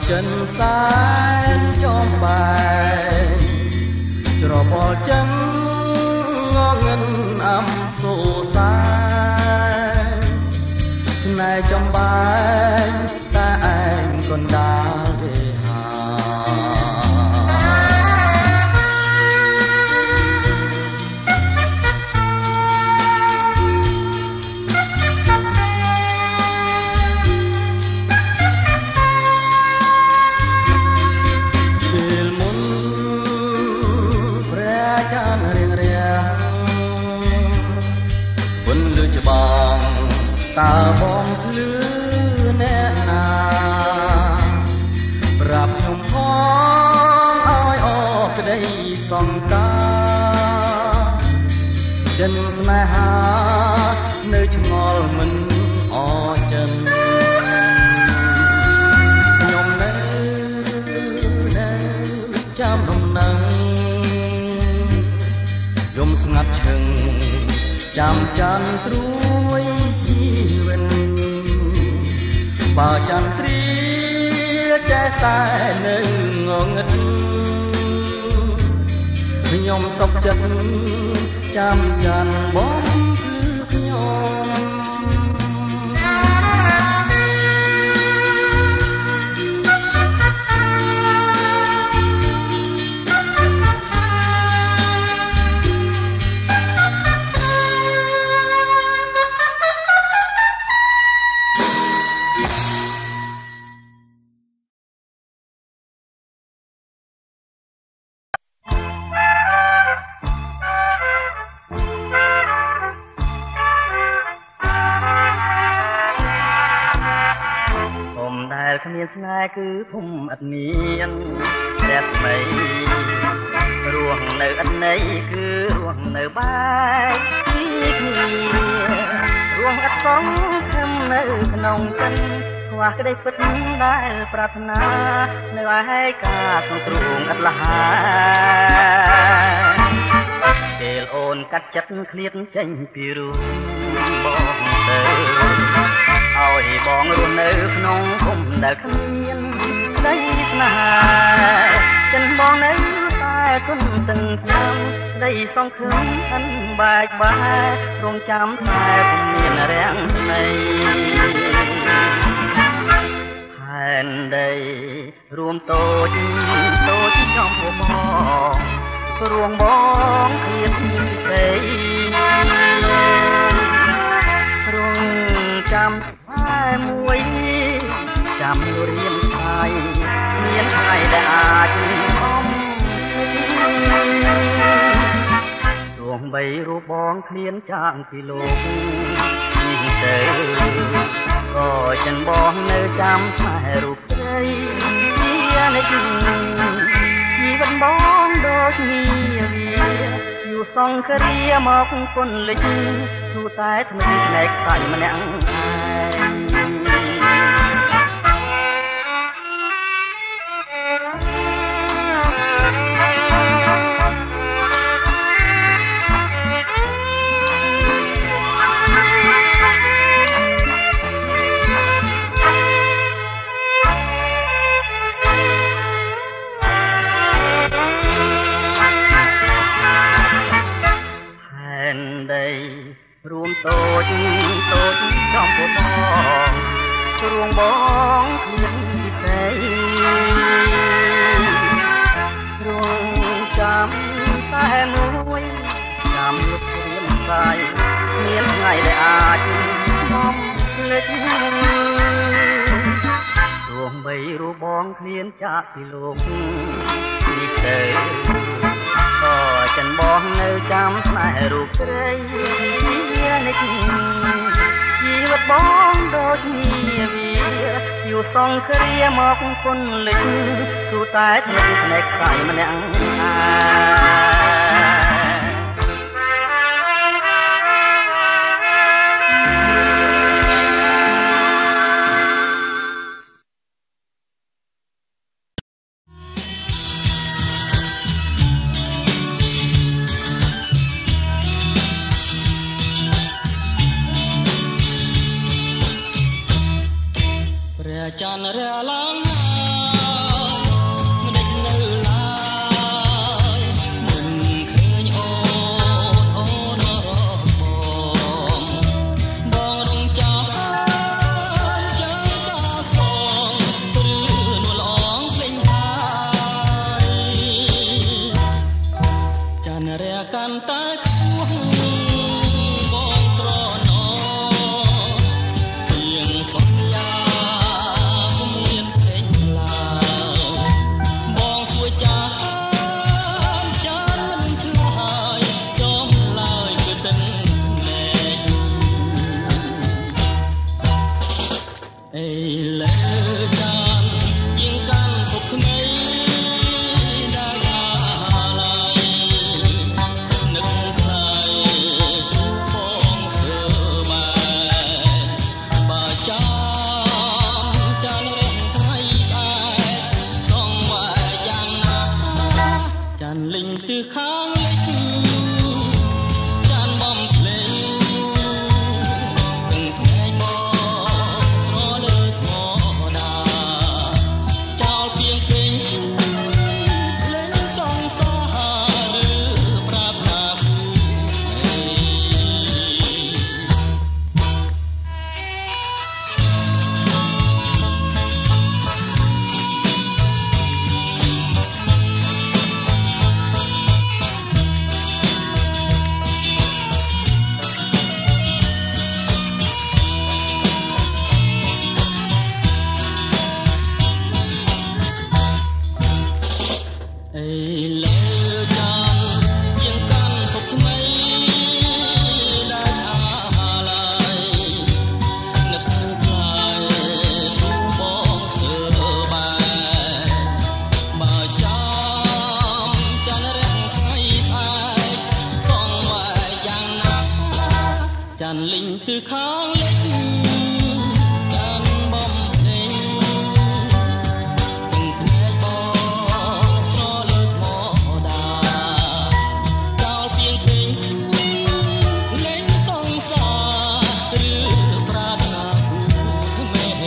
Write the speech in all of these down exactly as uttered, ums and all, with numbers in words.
ចិនសែនចំបែងច្របល់ចិនងងឹនអំសូសែនស្នេហ៍ចំបែងតែឯងកណ្ដាលទេហាตาบองพลือแน่นาปรับยมพ้องอ้อยออกได้สองตาចិនស្នេហានៅឆ្ងល់មិនអចិនខ្ញុំនៅនៅចាំដំណឹងយំស្ងាត់ឈឹងចាំច័ន្ទត្រួយបើចន្ទ្រាចេះតែនៅងងឹតខ្ញុំសុខចិត្តចាំចាន់បងគឺខ្ញុំគ្មានស្នេហ៍គឺភូមិអត់មានតែថ្មីរស់នៅអត់ន័យគឺរស់នៅបែកគ្នារស់អត់សងខំនៅក្នុងចិត្តខ្វះក្តីពិតដែលប្រាថ្នានៅឯកាក្នុងទ្រូងអត់លហាពេលអូនកាត់ចិត្តឃ្លាតចេញពីរូបបងទៅឲ្យបងរស់នៅក្នុងភូមិដែលគ្មានក្តីស្នេហាចិនបងនៅតែគុណទាំងឆ្នាំក្តីសង្ឃឹមអិនបែកបាក់រងចាំតែពុំមានរាំងស្នេហ៍ែនដីរួមតូចតូចចំពោះបងរួងបងឃ្លាតពីរងចាំតែមួយចាំរៀនថ្ងៃមានថ្ងៃដែលអាចអំរួងបីរូបបងឃ្លានចាងពីលោកនេះទៅក៏ចិនបងនៅចាំតែរូបស្រីជានិច្ចជីវិតបងដូចនេះវាយូរសង្គ្រាមកគុណលិចទូតែថ្មីផ្នែកខ្លាចម្នាក់រួមតូចតូចចំពោះបងរួងបងឃ្លានពីទេរួងចាំតែមួយចាំលុបរៀនស្ដាយមានថ្ងៃដែលអាចមកភ្លេចរួងបីរូបបងឃ្លានចាកពីលោកនេះទៅក៏ចិនបងនៅចាំស្នេហ៍រូបស្រីជានិច្ចជីវិតបងដូចនេះវាយូរសង្គ្រាមកគុណលិចទូតែថ្មីផ្នែកខ្លាយម្នាក់ចន្ទរាឡើងចាន់លិញគឺខាងលិចចាន់បំភ្លេងទាំងភ្នែកបងស្រលើថ្មដាចោលពីងពេញលេងសងសារឬប្រាថ្នាគូថ្មី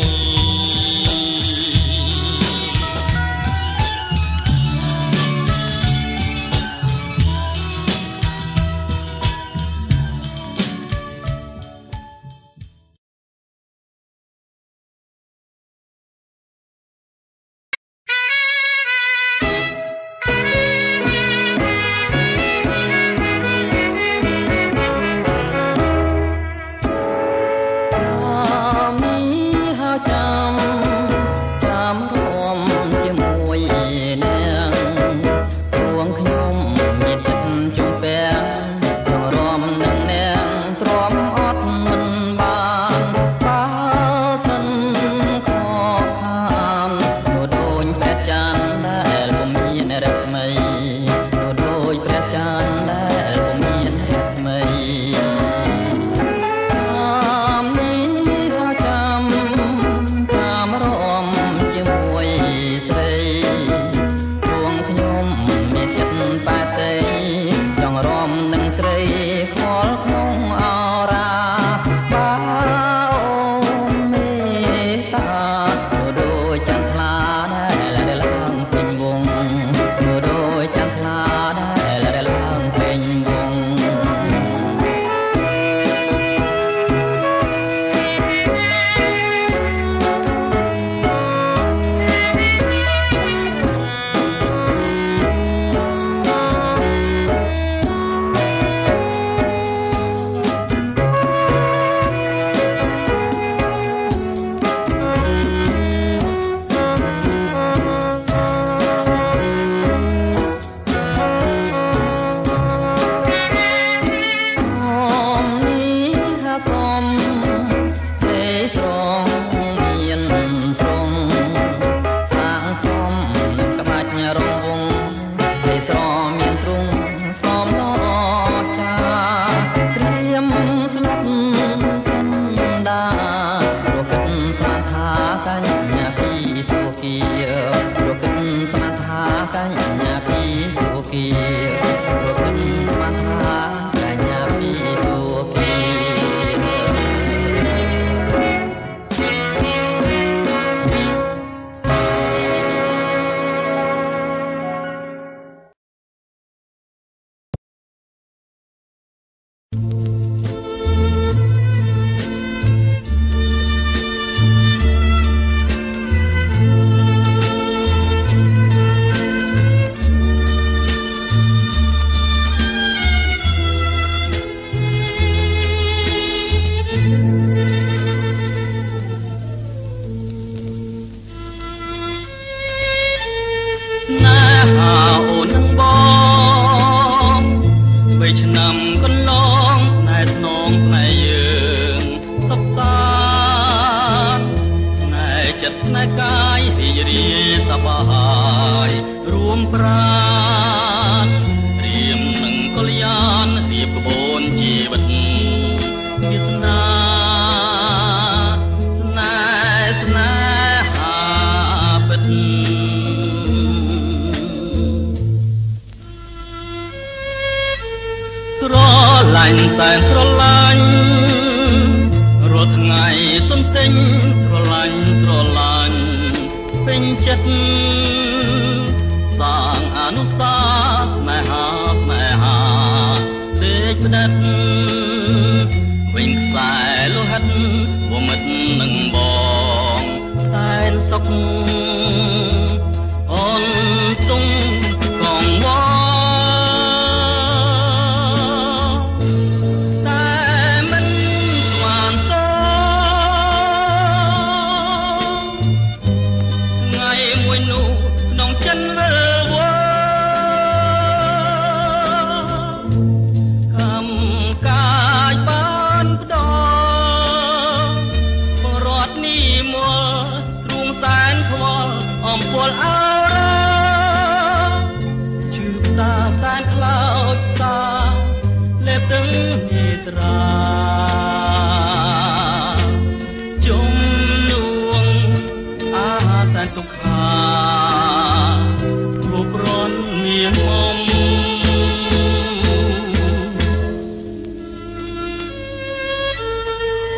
นี่มัวទ្រូងសែនខ្វល់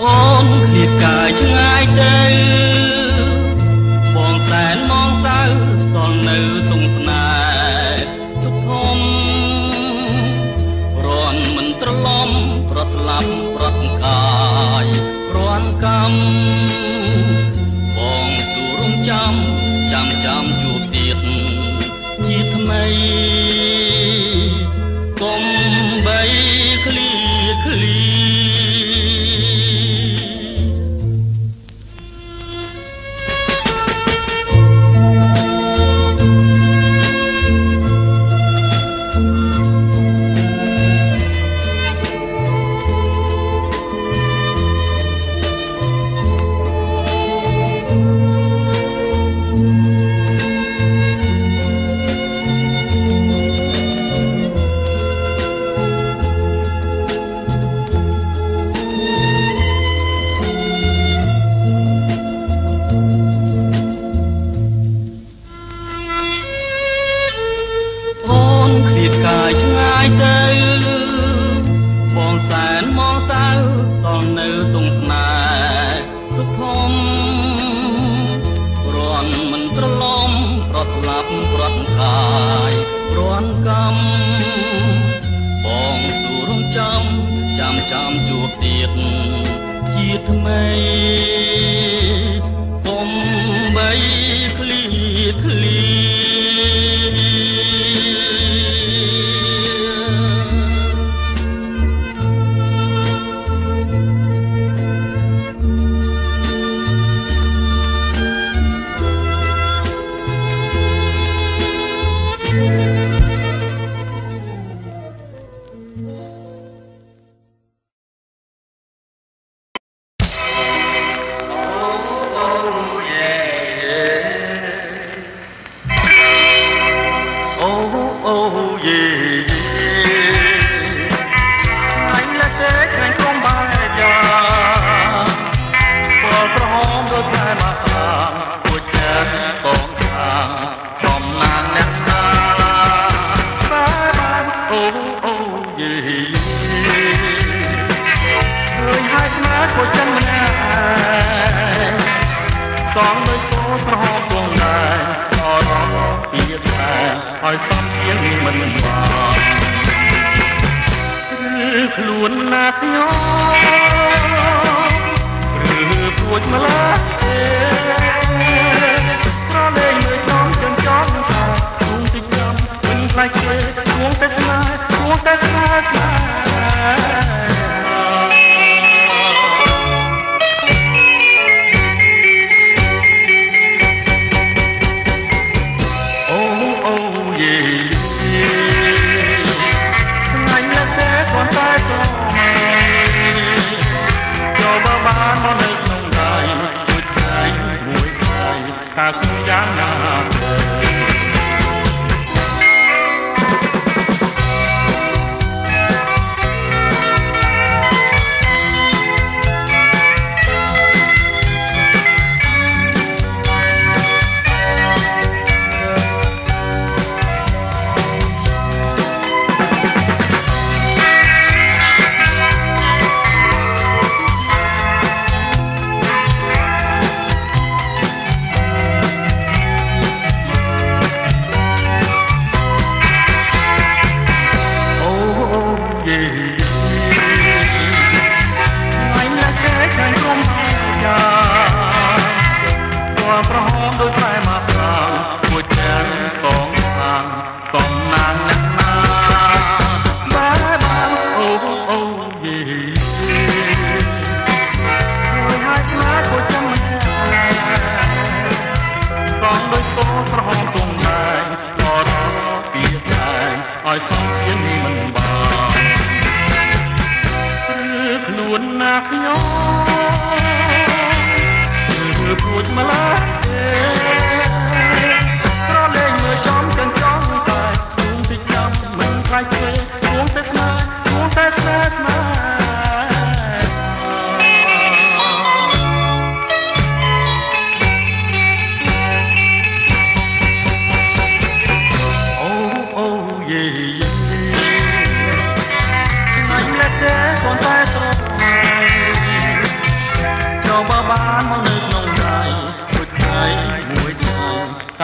អូនឃ្លាតកាយឆ្ងាយទៅបងសែនមងសៅសល់នៅទងស្នេហ៍ទុកធំរាន់មិនត្រឡំប្រត់ស្លាប់ប្រត់កាយរាន់កម្មបងសួររំចាំចាំចាំជួបទៀតជាថ្មីកុំបីឃ្លៀឃ្លៀ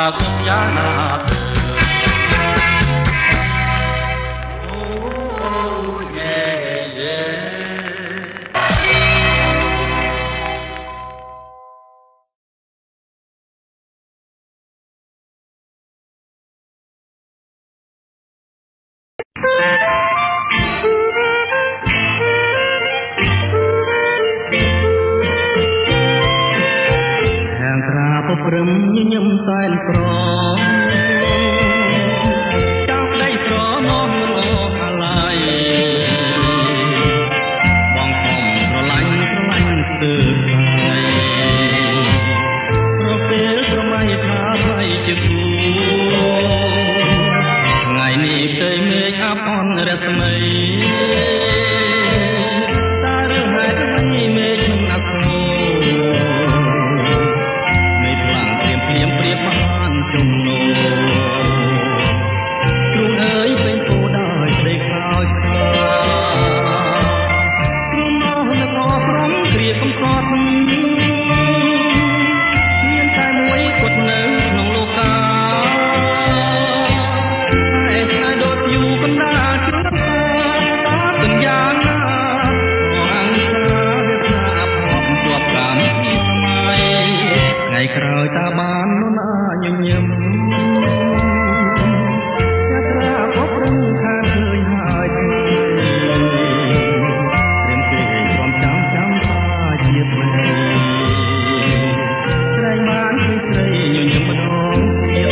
គិតយ៉ាងណាទៅព្រមញញឹមសែនប្រចង់ក្ដីស្រមោះលោកអាឡ័យបងខំស្រឡាញ់ស្រឡាញ់ស្ទើរថ្ងៃប្រពេលស្រមៃថាថ្លៃជាគូថ្ងៃនេះផ្ទៃមេឃអាប់អន់រស្មីតារហេតុអ្វីមេឃមិនអាប់អូជំនោគ្រូអើយពេញពោដោយស្ដីខ្លោចខ្លាគ្រូមកនឹកអព្រមគ្រាកំកត់មានតែមួយគាត់នៅក្នុងលោកាតែឆ្ងាយដូចយូរកណ្ដាលជ្រឹងតាទាំងយ៉ាងណាអង្សាវាថាអភ័ព្វជាប់កម្មពីសម័យថ្ងៃក្រោយតាបានញញឹមយ៉ាត្រាបបរឹងខានឃើញហើយព្រៀមគេความចាំចាំថាជាថ្មីស្រីបានស្រីស្រីញញឹមម្ដងទៀត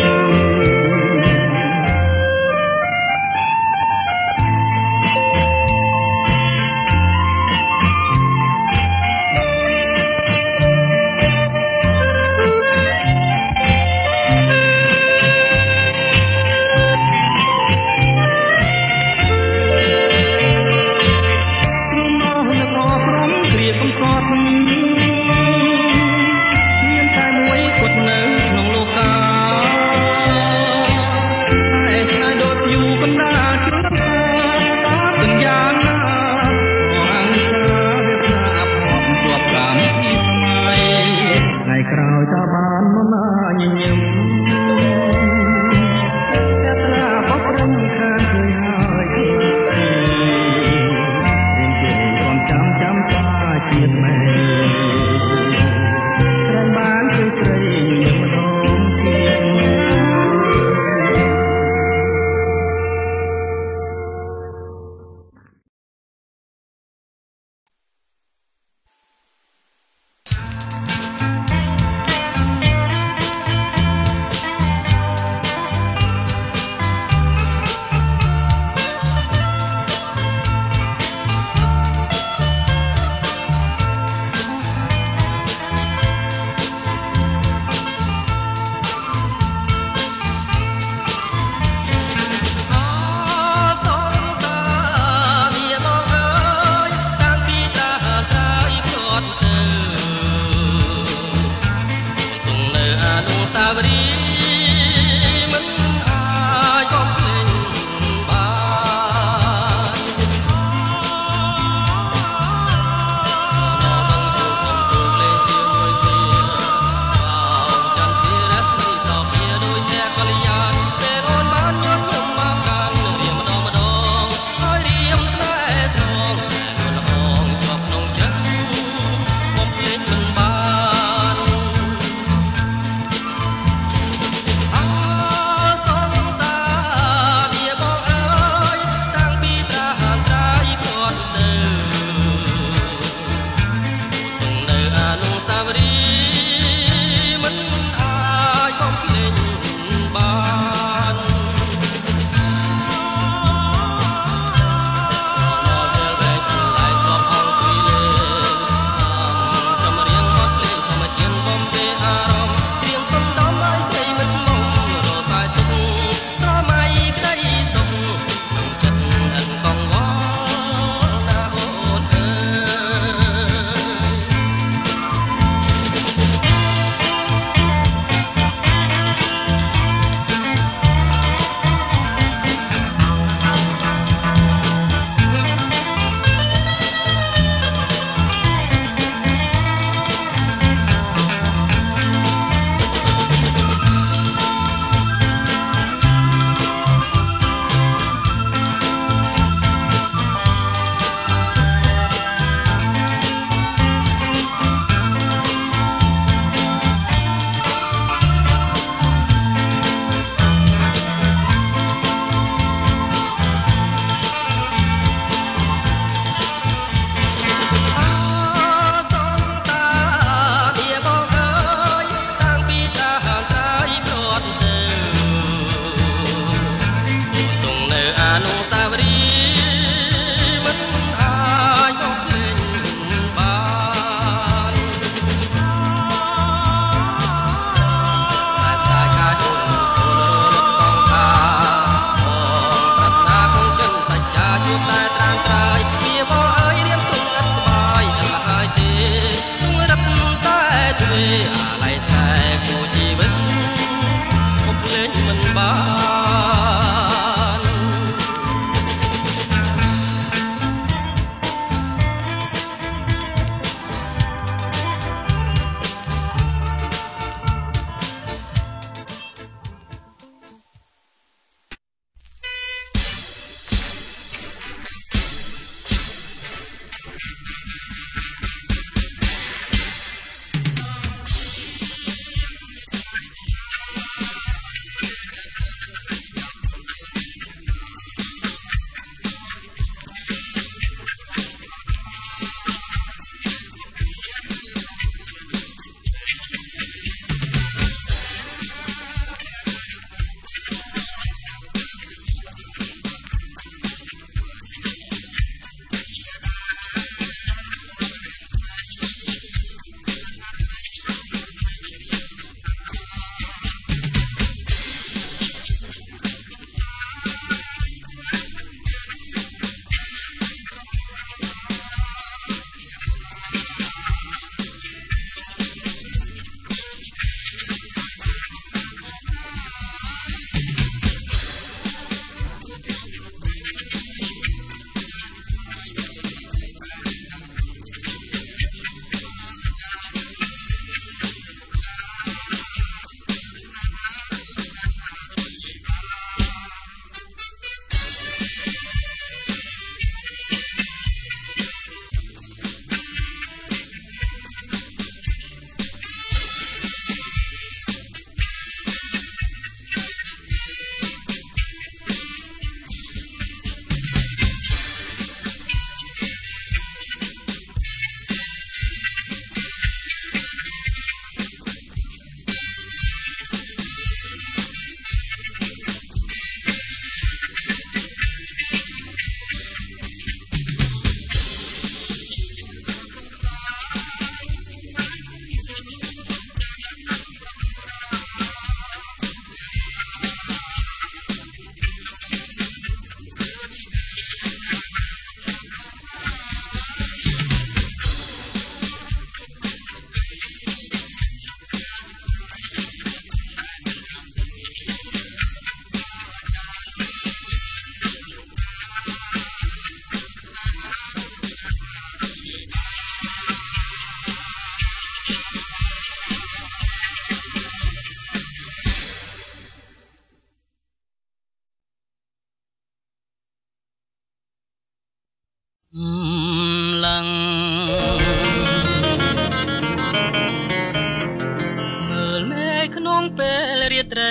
មើលមេឃក្នុងពេលរាត្រី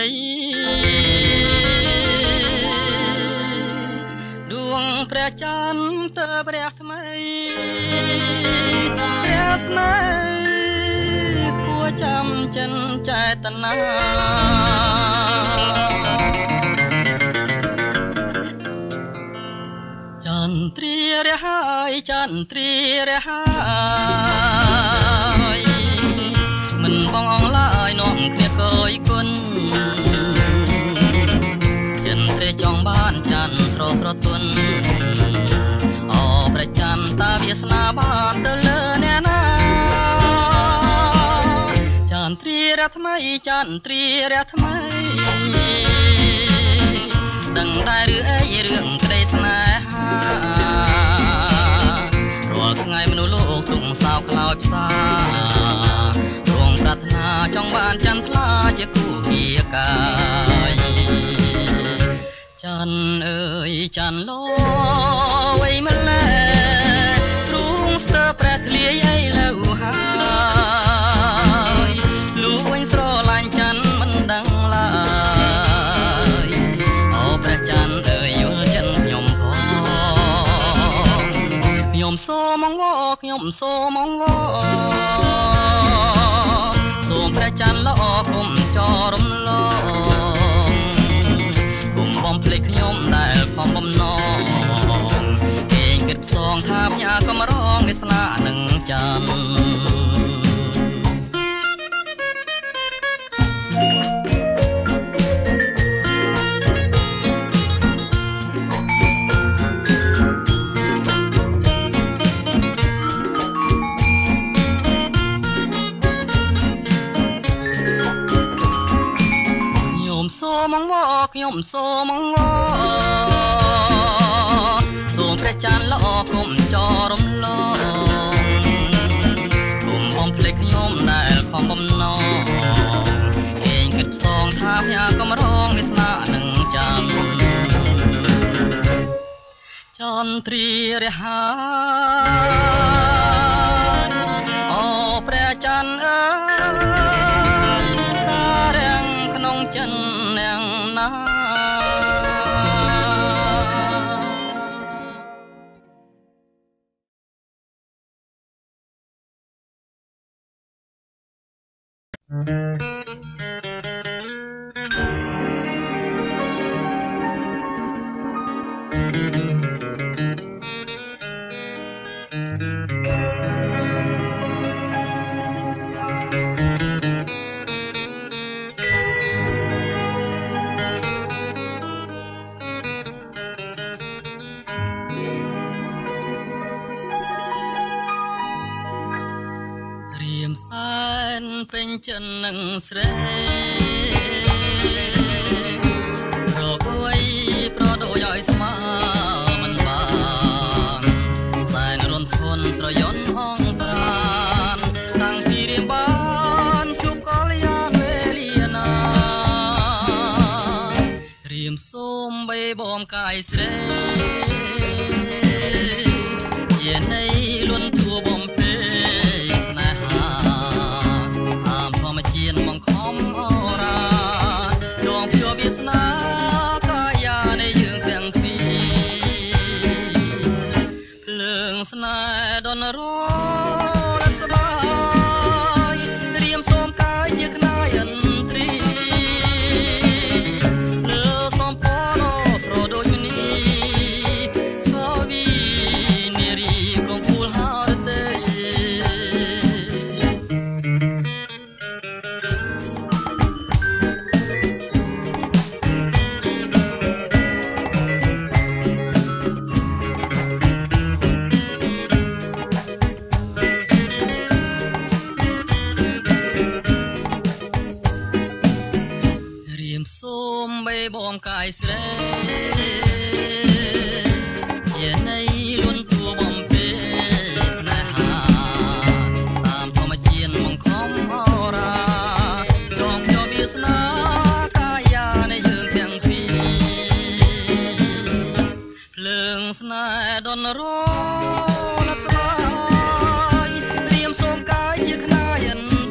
ដួងព្រះច័ន្ទទៅព្រះថ្មីព្រះស្នេហ៍គួរចាំចិនចេតនាចន្ទ្រារហើយចន្ទ្រារហើយមិនបងអងឡើយនាំគ្នាកយគុណចិនត្រេចង់បានច័ន្ទស្រស់ស្រទន់អព្រះច័ន្ទតាវាសនាបានទៅលើអ្នកណាចន្ទ្រារថ្មីចន្ទ្រារថ្មីដឹងដែរឬអីរឿងក្តីស្នេហារាល់ថ្ងៃមនុស្សលោកទុំសោកខ្លោចផ្សាទ្រង់ប្រាថ្នាចង់បានចន្ទថ្លាជាគូគាកាយច័ន្ទអើយច័ន្ទលោវៃម្ល៉េះទ្រង់ស្ទើរព្រះធ្លាយអីលើហើយលួចស្រឡាញ់ច័ន្ទមិនដឹងឡើយអូព្រះច័ន្ទអើយយល់ចិនខ្ញុំផងខ្ញុំសូមអង្វរខ្ញុំសូមអង្វរសូមព្រះច័ន្ទល្អគុំចរំលងគុំបំភ្លេចខ្ញុំដែលខំបំណងគេងគិតផ្សងថាផ្ញើកំរងវាសនានឹងច័ន្ទសូមអង្វរខ្ញុំសូមអង្វរសូមព្រះច័ន្ទល្អគុំចរំលងគុំបំភ្លេចខ្ញុំដែលខំបំណងគេងគិតផ្សងថាផ្ញើកំរងវាសនានឹងច័ន្ទចន្ទ្រារហើយអូព្រះច័ន្ទអើយតារាំងក្នុងចិននាងណាពេញចិននឹងស្រីរកអួយប្រដូចឲ្យស្មើមិនបានសែនរន្ធធនស្រយន់ហងប្រានតាំងពីរៀងបានជួបកលយាវេលាណារៀមសូមបីបំកាយស្រីជានៃលន់ទួបំពេស្នេហាមកខំអរាចងភ្ជាប់វាសនាកាយានៃយើងទាំងពីរភ្លើងស្នេហ៍ដនររត់សបាយត្រៀមសូមកាយជាខ្នាយឥន្ទ្រីលើសំផនស្រដូចមនីក៏វីនារីកងគូលហៅទេសូមបីបំកាយស្រីជានៃលន់ទួបំពេស្នេហាតាមធម្មជាតិមកខំអរាចងយកវាសនាកាយានៃយើងទាំងពីរភ្លើងស្នេហ៍ដនរណាត់ស្លាយត្រៀមសូមកាយជាខ្នាយឥន្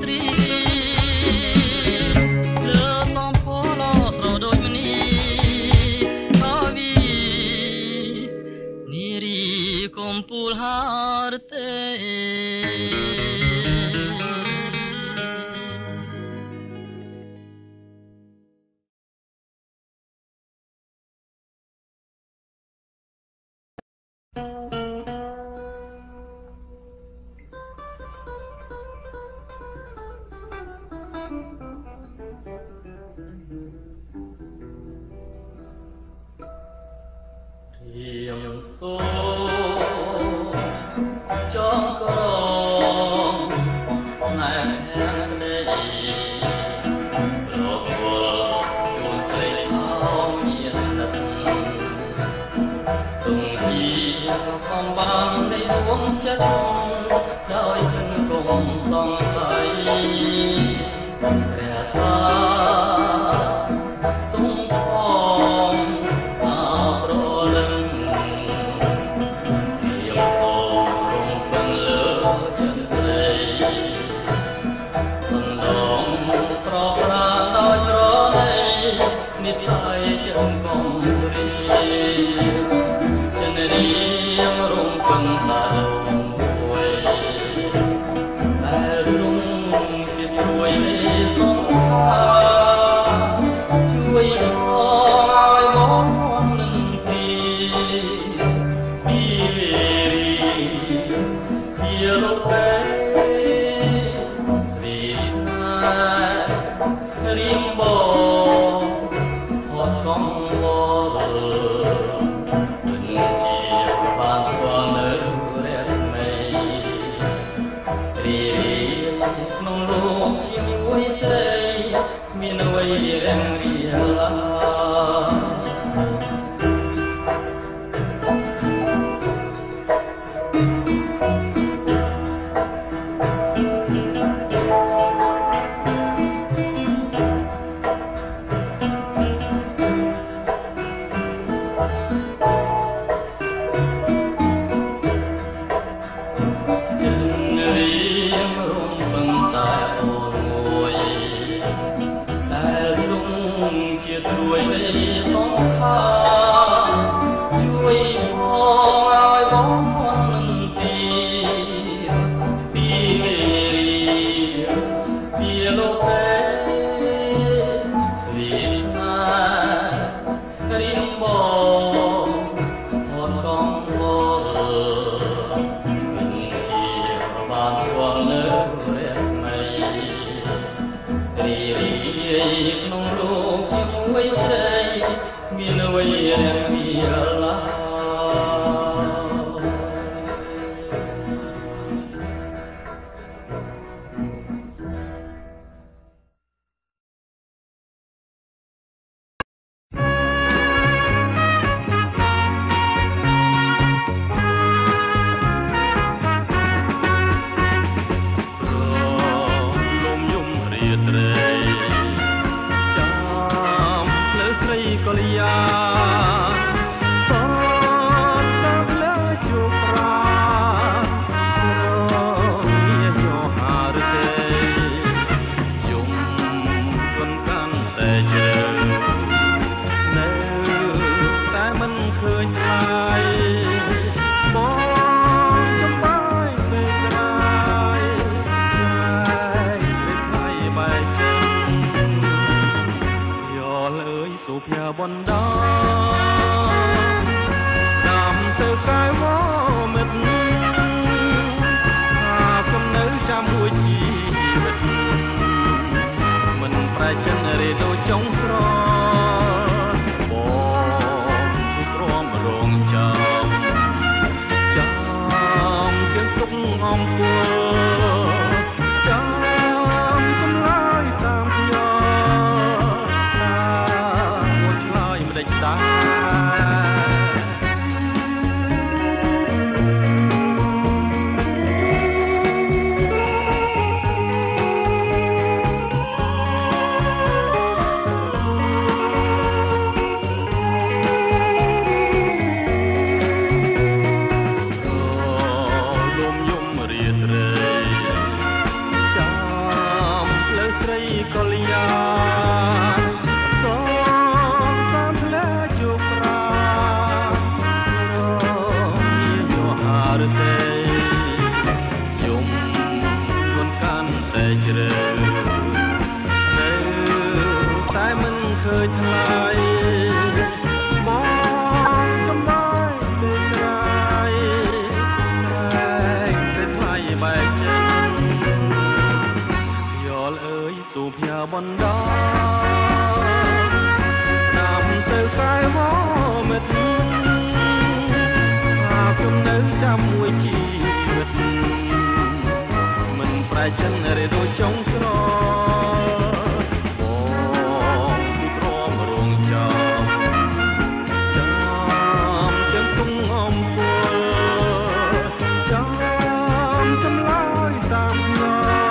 Hãy subscribe cho kênh Ghiền Mì Gõ để không bỏ lỡ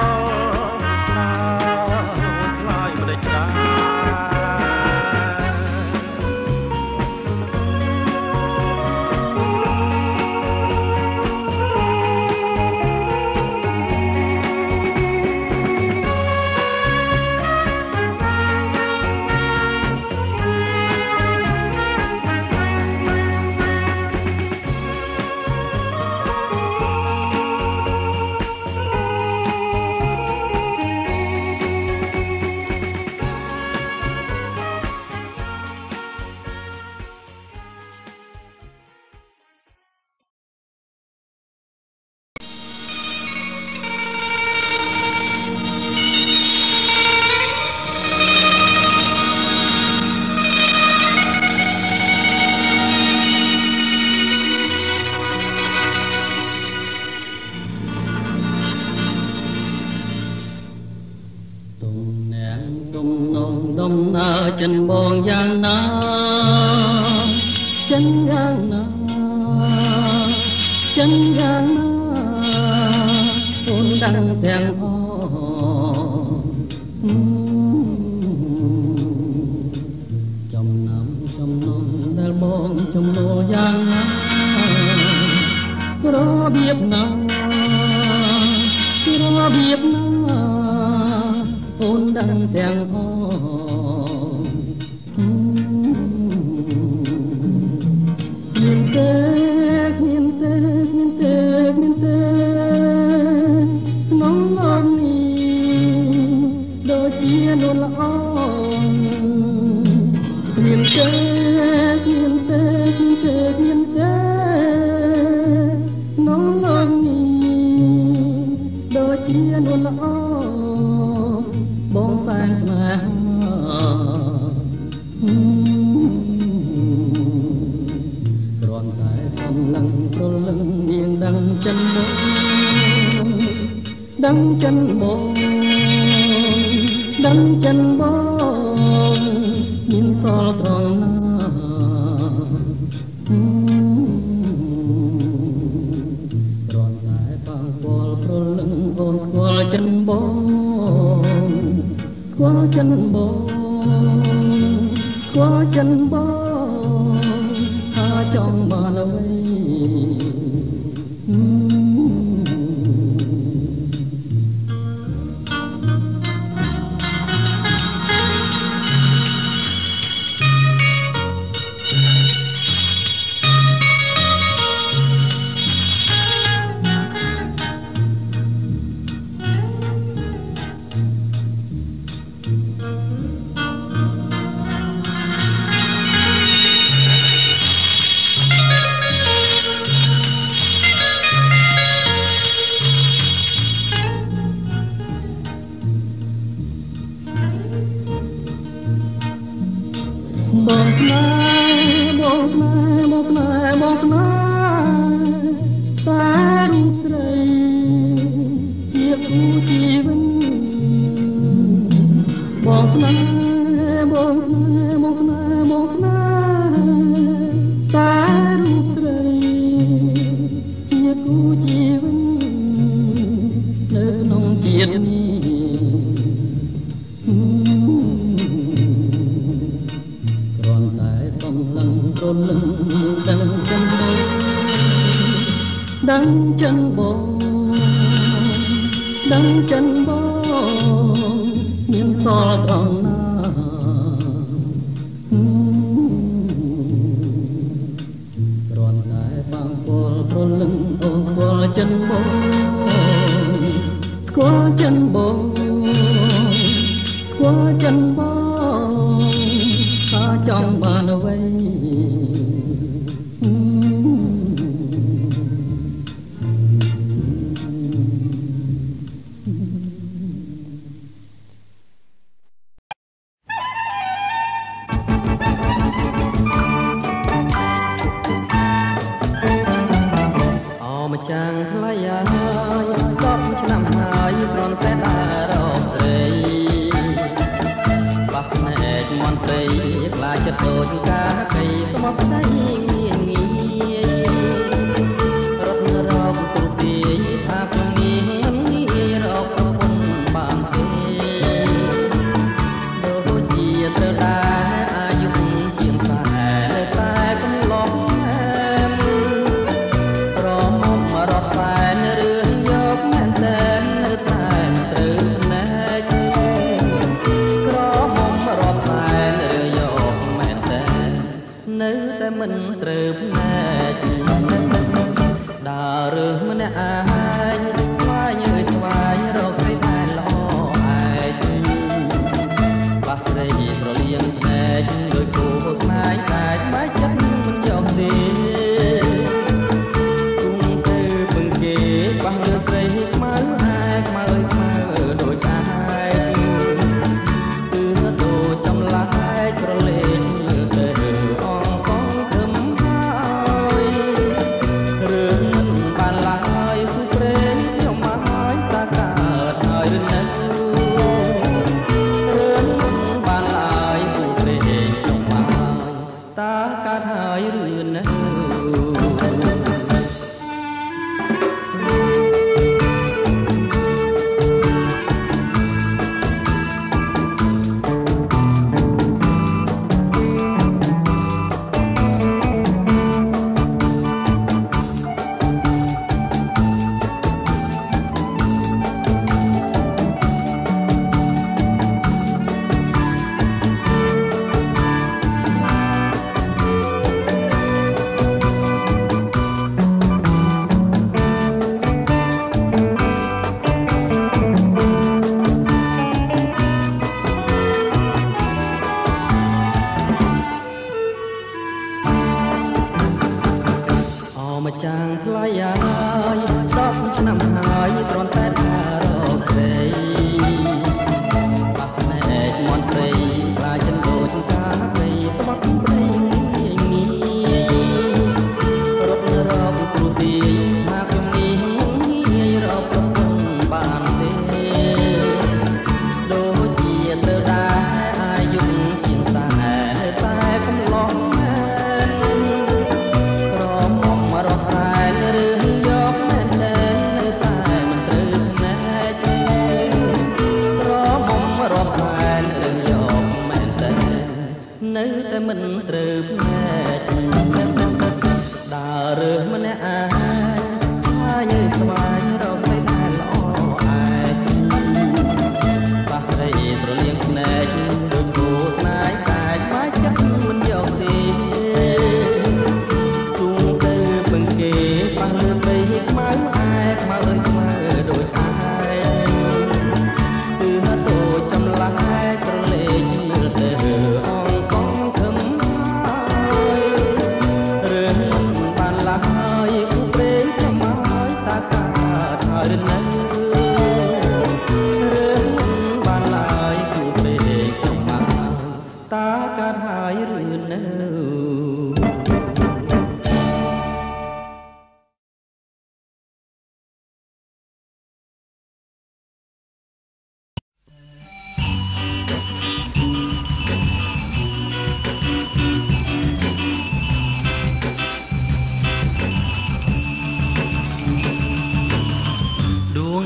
ដំណើរចិនបងយ៉ាងណាចិនយ៉ាងណាចិនយ៉ាងណាអូនដឹងទាំងអចំណាំចំណងដែលបងចំណូលយ៉ាងណារបៀបណារបៀបណាអូនដឹងទាំងអមានទេមានទេមានទេមានទេក្នុងលោកនេះដូចជានួនល្អមានទេមានទេមានទេមានទេក្នុងលោកនេះដូចជានួនល្អបងសែនស្នេហាគ្រាន់តែសំឡឹងព្រលឹងនាងដឹងចិនបងដឹងចិនបងដឹងចិនបងមានសល់ត្រង់ណាគ្រាន់តែបាំងពលព្រលឹងអូនស្គាល់ចិនបងស្គាល់ចិនបងស្គាល់ចិនបងថាចង់បានអ្វីបងស្នេហ៍បងស្នេហ៍បងស្នេហ៍បងស្នេហ៍តែរូបស្រីជាគូជីវិតបងស្នេហ៍បងស្នេហ៍បងស្នេហ៍បងស្នេហ៍តែរូបស្រីជាគូជីវិតនៅក្នុងជាតិនេះដឹងចិនបងដឹងចិនបងដឹងចិនបងមានសល់ត្រង់ណាគ្រាន់តែបាំងពលព្រលឹងអូនស្គាល់ចិនបងស្គាល់ចិនបងស្គាល់ចិនបងថាចង់បានអ្វីចាំងថ្លៃហើយដប់ឆ្នាំហើយប្រន់តែដើររកស្រីបោះភ្នែកមន្ត្រីខ្លាចចិត្តដូចកាកៃស្មោះស្ដីងាយងាយរត់រកទូទាយថាខ្ញុំមានងាយរកប្រពន្ធបានទេដូចជាត្រូវដែរអាយុជាងសាតែកំឡុងមិន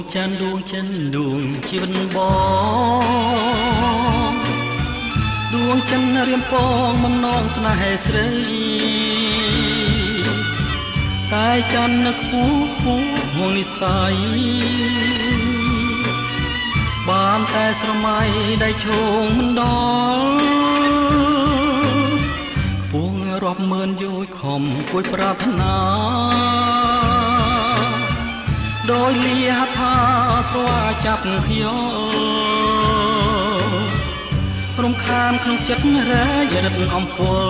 จันทร์ดวงจันทร์ดวงชีวิตបងดวงจันทร์រៀមពងបំណងស្នេហ៍ស្រីតែចន្ទនឹកពូពូហួងនិស័យបានតែស្រមៃដៃឈោងមិនដល់ពួងរាប់ម៉ឺនយោជខំគួយប្រាថ្នាដោយលីហថាស្វាចាប់ខ្ញុំរំខានក្នុងចិត្តរែករិតអំពើ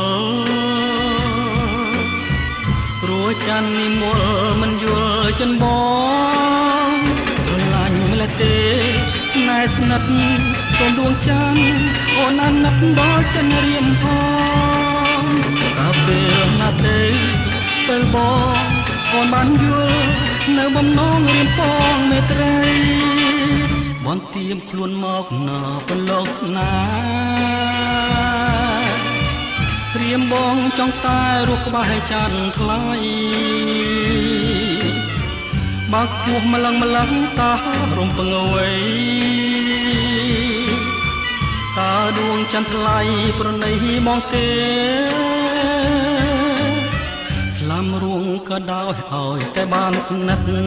ព្រោះច័ន្ទនិមលមិនយល់ចិនបងស្រឡាញ់ម្លេះទេស្នេហ៍ស្និទ្ធសូមដួងច័ន្ទអូនអាណិតដល់ចិនរៀមផងតែពេលណាទេពេលបងអូនបានយល់នៅបំណងរៀមផងមេត្រីបានទៀមខ្លួនមកណាប្រឡោកស្នេហ៍ព្រាមបងចង់តែរស់ក្បែរច័ន្ទថ្លៃបើគោះម្លឹងម្លឹងតារំពឹងអ្វីតើដួងច័ន្ទថ្លៃប្រណីបងទេស្លាមរួងក៏ដោយឲ្យតែបានស្និទ្ធ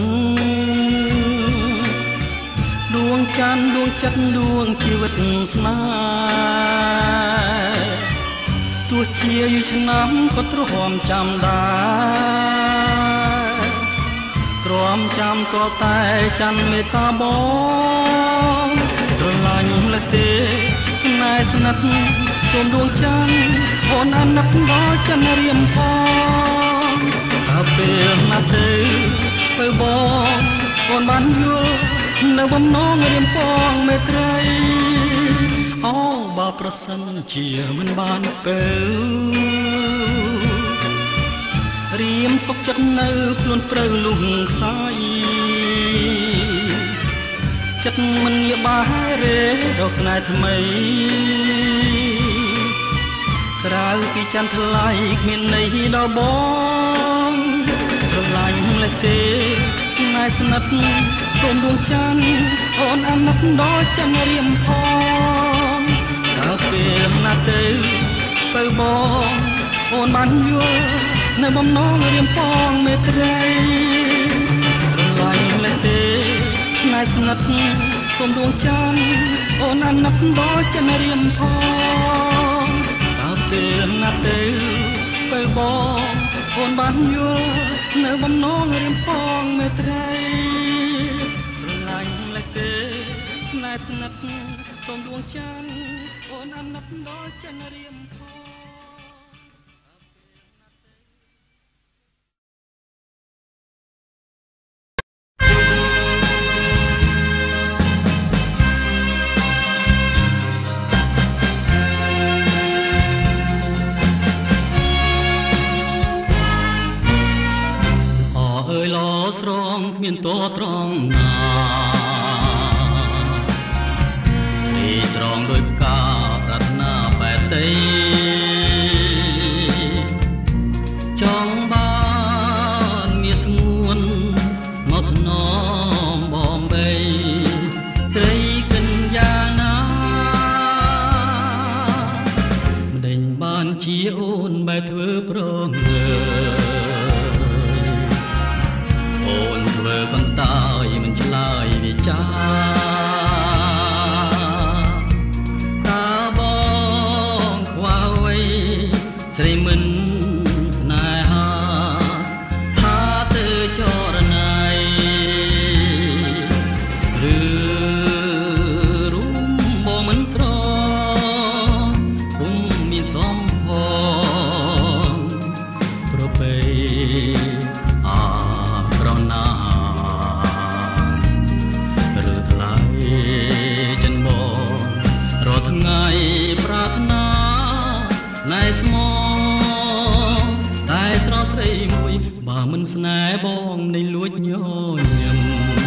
ដួងច័ន្ទដួងចិត្តដួងជីវិតស្នេហ៍ទោះជាយូរឆ្នាំក៏ទ្រាំចាំដែរទ្រាំចាំក៏តែច័ន្ទមេត្តាបងស្រឡាញ់ម្លេះទេស្នេហ៍ស្និទ្ធសូមដួងច័ន្ទអូនអាណិតដល់ចិនរៀមផងតើពេលណាទេពេលបងអូនបានយល់នៅបំណងរៀមផងមេត្រីអូបើប្រសិនជាមិនបានពេលរៀមសុខចិត្តនៅខ្លួនព្រៅលុះខ្សែចិត្តមិនងាកបែររេរកស្នេហ៍ថ្មីក្រៅពីច័ន្ទថ្លៃគ្មានន័យដល់បងស្រឡាញ់ម្លេះទេស្នេហ៍ស្និទ្ធសូមដួងច័ន្ទអូនអាណិតដល់ចិនរៀមផងតើពេលណាទៅទៅបងអូនបានយល់នៅបំណងរៀមផងមេត្រីស្រឡាញ់ម្លេះទេស្នេហ៍ស្និទ្ធសូមដួងច័ន្ទអូនអាណិតដល់ចិនរៀមផងតើពេលណាទៅទៅបងអូនបានយល់នៅបំណងរៀមផងមេត្រីស្រឡាញ់ម្លេះទេស្នេហ៍ស្និទ្ធសូមដួងច័ន្ទអូនអាណិតដល់ចិនរៀមផងអើយឡស្រងគ្មានតត្រង់ណារីស្រងដោយផ្កាប្រាថ្នាបែបតីចង់បានមានស្ងួនមកថ្នមបំបីស្រីកិនយ៉ាងណាមិនដេញបានជាអូនបែបធ្វើប្រងើអូនធ្វើកន្តើយមិនឆ្លើយវិចាតើបងខ្វល់អ្វីស្រីមិនស្នេហាថាទៅចរណៃឬរូមបងមិនស្រពុំមានសំផងប្រពៃប្រាថ្នាណែស្មងតែស្រស់ស្រីមួយបើមិនស្នេហ៍បងនៃលួចញញឹម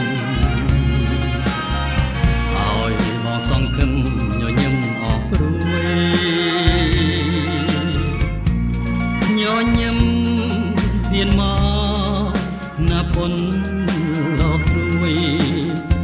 ឲ្យបងសង្ឃឹមញញឹមអស់ព្រួយញញឹមមានមកណាពុនដល់ព្រួយ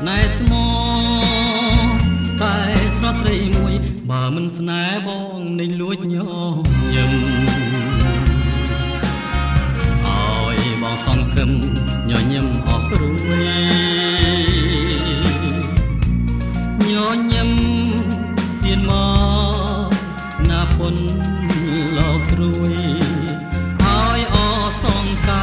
នេហ៍ស្មោតែស្រស់ស្រីមួយបើមិនស្នេហ៍បងនៃលួចញញឹមឲ្យបងសង្ឃឹមញញឹមអស់ព្រួយញញឹមទៀតមកណាពុនលោកត្រួយឲ្យអសងកា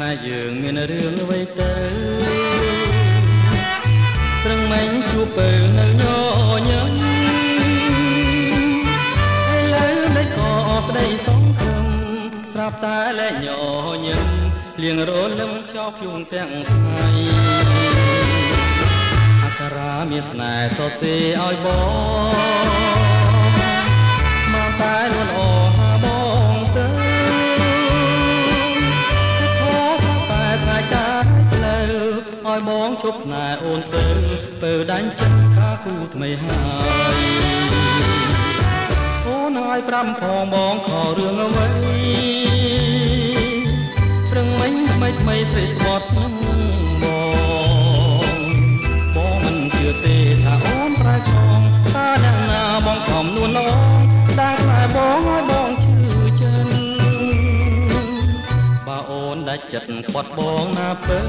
ខ្មែរយើងមានរឿងអ្វីទៅត្រឹងមិញជួបពើនៅញញឹមឥឡូវដេកក៏ប្តីសងខឹមស្រាប់តែលែងញញឹមលៀងរលឹមខ្យោខ្យងទាំងថ្ងៃអក្សរាមានស្នេហ៍សរសេរឲ្យបងស្មានតែលួនអហាបងទៅតែស្នេហ៍ចាស់ផ្លូវឲ្យបងជប់ស្នេហ៍អូនទៅពើដាញ់ចិត្តខាគូថ្មីហើយអូនឲ្យប្រាំផងបងខរឿងអ្វីព្រឹងមិញថ្មីថ្មីស្រីស្បត់នឹងបងបងមិនជឿទេថាអូនប្រែខំតាយ៉ាងណាបងខំនួនឡងតែខ្លាចបងឲ្យបងឈឺចិនបើអូនដាច់ចិត្តខ្វាត់បងណាពើ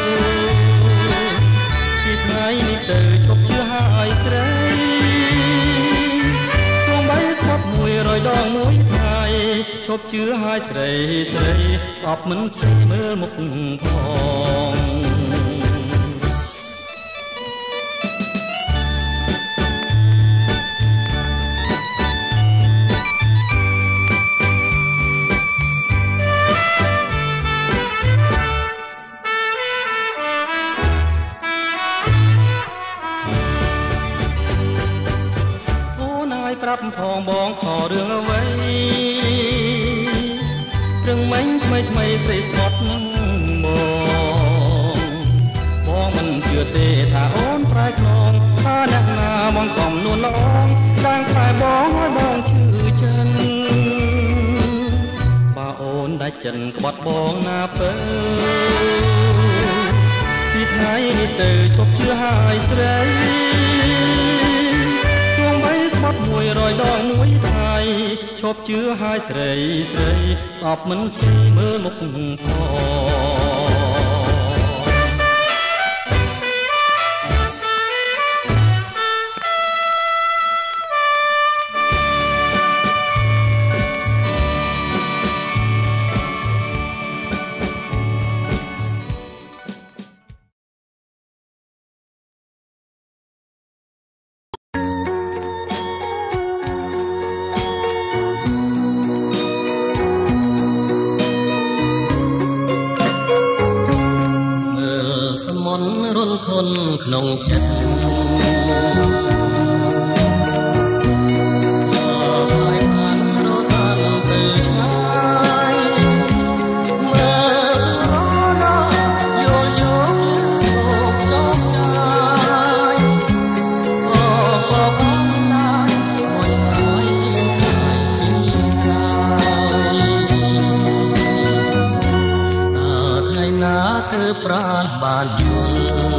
ពីថ្ងៃនេះទៅជប់ជឿហើយស្រីគង់បីស្បត់មួយរយដងមួយថ្ងៃជប់ជឿហើយស្រីស្រីស្អប់មិនជិះមើលមុខផងប្រាប់ផងបងខរឿងអ្វីរឿងមិញថ្មីថ្មីស្រីស្បត់នឹងបងបងមិនជឿទេថាអូនប្រែខ្នងថាអ្នកណាបងកំនួនល្អដាំងតែបងឲ្យបងឈឺចិនបើអូនដាច់ចិនក្បត់បងណាពើពីថ្ងៃនេះទៅជប់ជឿហើយស្រីស្បត់មួយរយដងមួយថ្ងៃឈប់ជឿហើយស្រីស្រីស្អប់មិនជិះមើលមុខធនក្នុងចិត្តហើយបានរសានទៅឆ្ងាយមើលរណាយល់យល់សោកចោកចាយអូបបណាមួយឆ្ងាយខាយពីកាយតើថ្ងៃណាទៅប្រាណបានយល់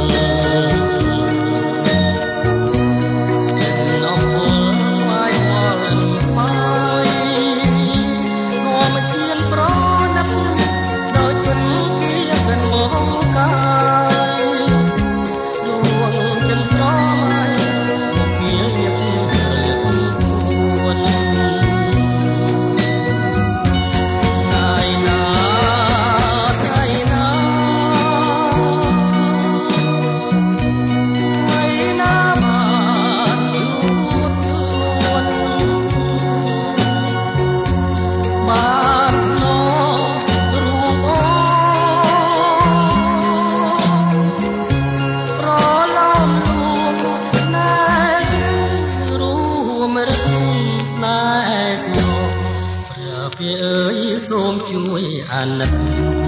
សូមជួយអាណិត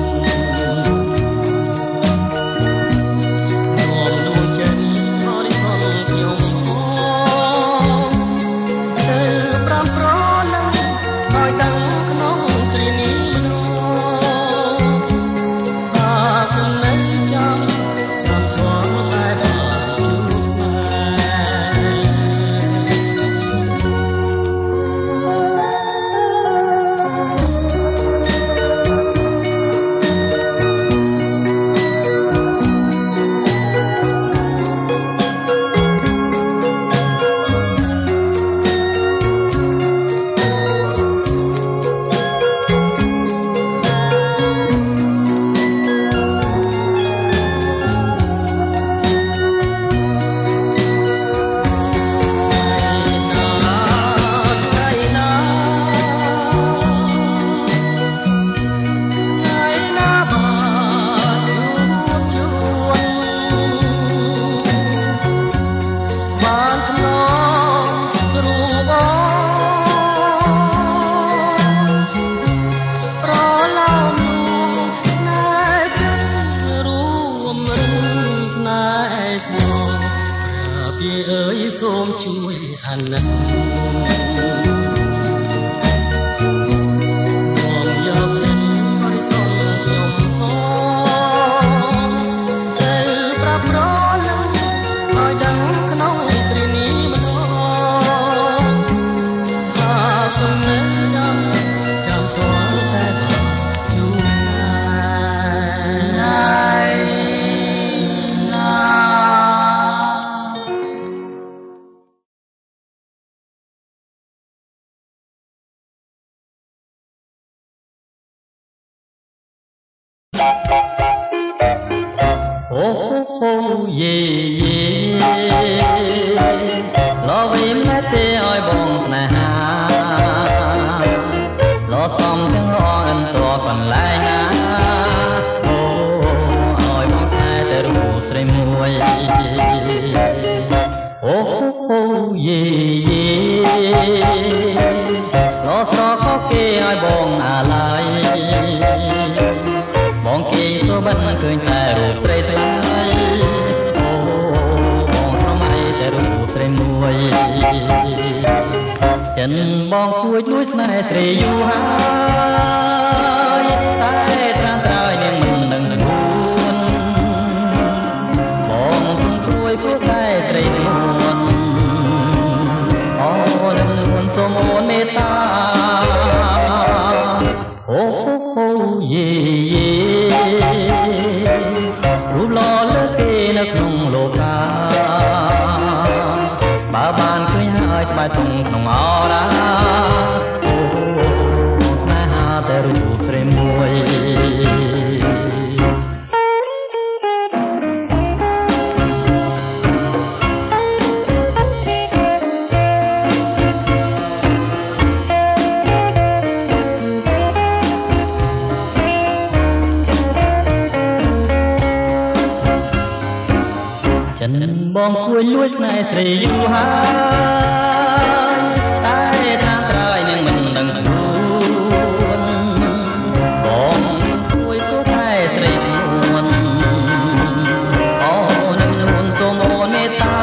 នាំដួងចិត្តបរិបទខ្ញុំទៅប្រាំប្រនឹងឲ្យដឹងក្នុងគ្រានេះម្ដងថាខ្ញុំនៅចាំចាំតរតែបានជួបស្នេហ៍សូមជួយអាណិតអូអូយេយេឡោវិញតែទេឲ្យបងស្នេហាឡោសំទាំងអងអន្តរកន្លែងណាអូឲ្យបងស្នេហ៍តែរូបស្រីមួយអូអូយេយេឡោស្រកគេឲ្យបងអាឡ័យបងគេសូបិនឃើញតែរូបស្រីថ្លៃអូបងស្រមៃតែរូបស្រីមួយចិនបងគួចលួចស្នេហ៍ស្រីយូរហើយតែត្រាំត្រើយនាងមិនដឹងខ្លួនបងគង់ព្រួយព្រោះតែស្រីស្ងួនអូនឹងនួនសូមអូនមេត្តាអូអូយេយេរូបหล่อលើគេនៅក្នុងលោកាបើបានឃើញហើយស្បែកទុំក្នុងអរាអូស្នេហាតែរូបស្រីមួយបងគួយលួចស្នេហ៍ស្រីយូរហើយតែត្រាំត្រើយនឹងមិនដឹងខ្លួនបងគួយព្រោះតែស្រីស្ងួនអូនឹងនួនសូមអូនមេត្តា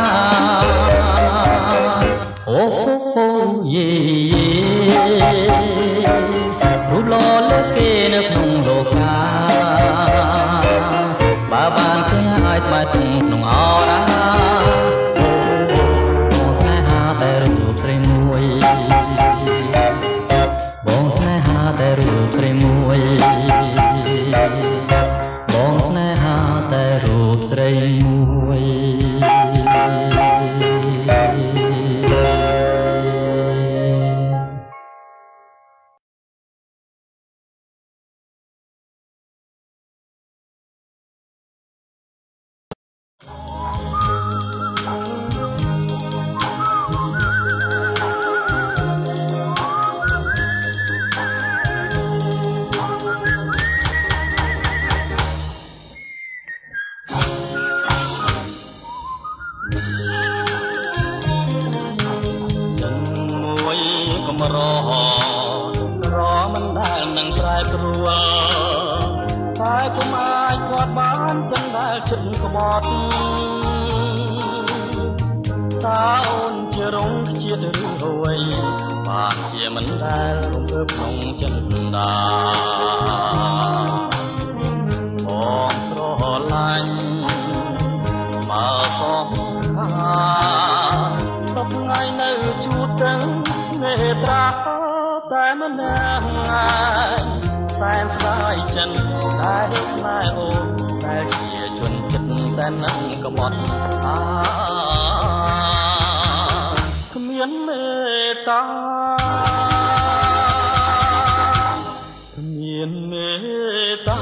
អូយេយេរូបหล่อលើគេនៅក្នុងលោកាបើបានឃើញហើយស្បែកទុំក្នុងអរាបងស្នេហាតែរូបស្រីមួយបងស្នេហាតែរូបស្រីមួយបងស្នេហាតែរូបស្រីមួយររមិនដែលនឹងប្រែប្រួលតែពុំអាចគាត់បានចឹងដែលជិតក្បត់តើអូនជារងជាតិឬអ្វីបានជាមិនដែលរំភើបក្នុងចិត្តដាបងស្រឡាញ់មកផងខាសពថ្ងៃនៅជួបទាំងមេត្រាតែមិនដឹងសែនស្ដាយចិនតែស្នេហ៍អូនតែជាជនចិត្តតែនឹងក្បត់អាគ្មានមេត្តាគ្មានមេត្តា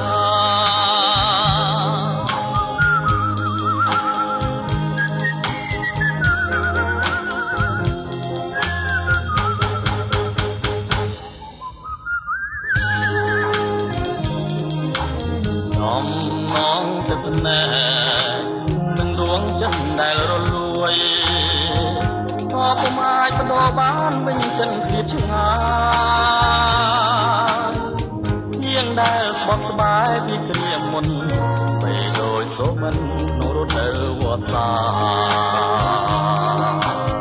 มองแต่เป็นแน่มันดวงจันทร์ได้รลวยพอผมอายประดอบ้านไม่จันทร์คิดงานยังได้บอกสบายที่เกลียมมนไปโดยโซมันโนรเดอวัตตา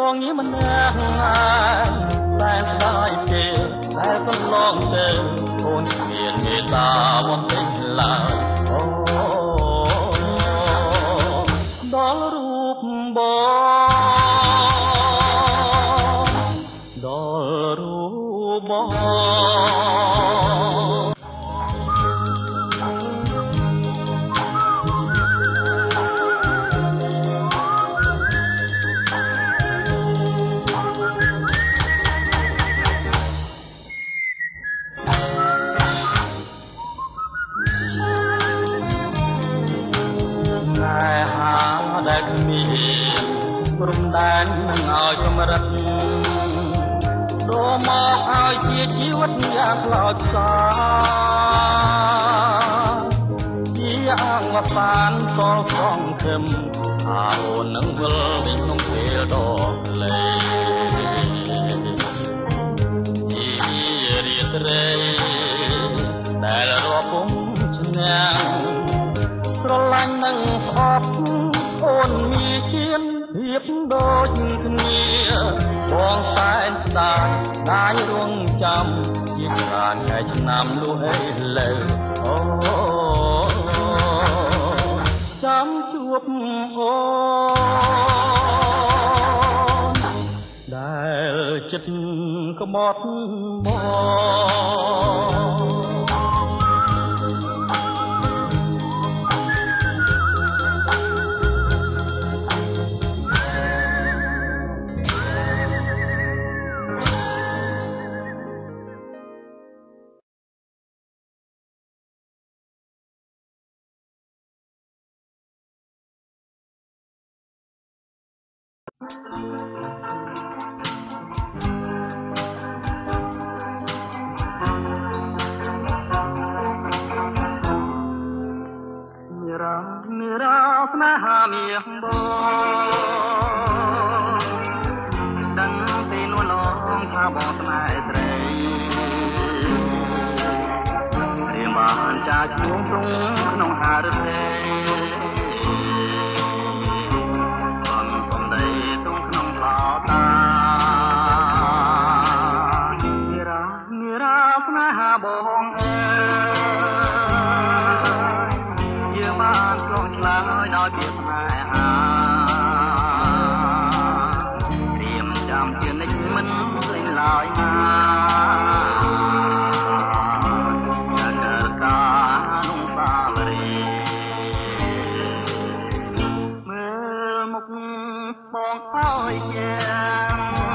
ងងារម្នាក់តែស្ដាយទេតែកន្លងទៅអូនមានមេត្តាមកពេញឡើយអូដល់រូបបងដល់រូបបងដែលគ្មានព្រំដែននឹងឲ្យកម្រិតdoorមកឲ្យជាជីវិតយ៉ាងខ្លោចផ្សាជាអង្គសានសល់សងខឹមអាអូននឹងវិលវិញក្នុងពេលដ៏លេជារីត្រេដែលរាប់ពុំឆ្នាំស្រឡាញ់នឹងស្អប់អូនមានជាតិភាពដូចគ្នាបងតែងស្ដាយដាយរងចាំជាច្រើនថ្ងៃឆ្នាំលុះអីលើអូចាំជួបអូនដែលចិត្តក្បត់មកមេរ៉ាមេរ៉ាស្នេហាមាសបងដឹងពីនួនឡងថាបងស្នេហ៍ស្រីរៀមបានចាជួងទ្រង់ក្នុងហារទេបងអើយយើងបានឆ្លងឆ្លើយដោយពីស្នេហាត្រៀមចាំជានិច្ចមិនលេងឡើយណានៅកានំសាវរីមើលមុខបងអើយយ៉ាង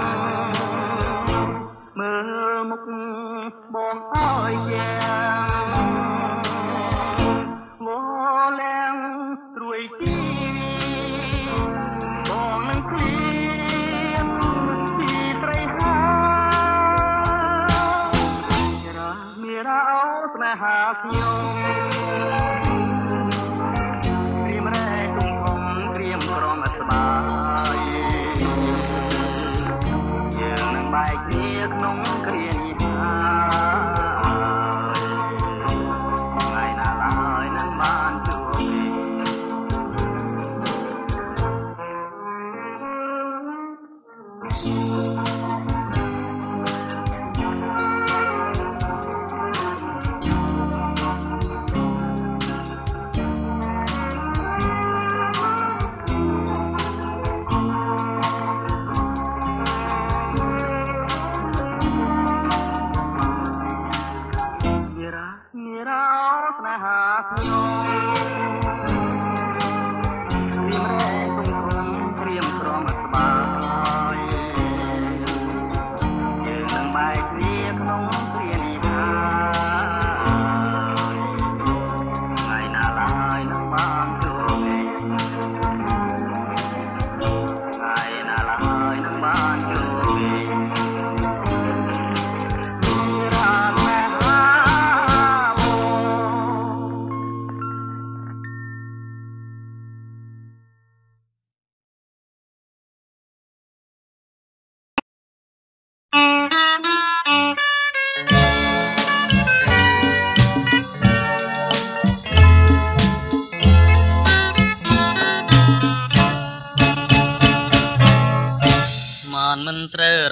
មើលមុខបងអើយយ៉ាងវល់ឡើងត្រួយទីបងនឹងគ្លៀមពីត្រីហារ៉ាមេរ៉ាអូស្នេហាខ្ញុំព្រៀមរែកគុំគុំព្រៀមក្រមស្បាយយើងនឹងបែកគ្នាក្នុងគ្រានេះ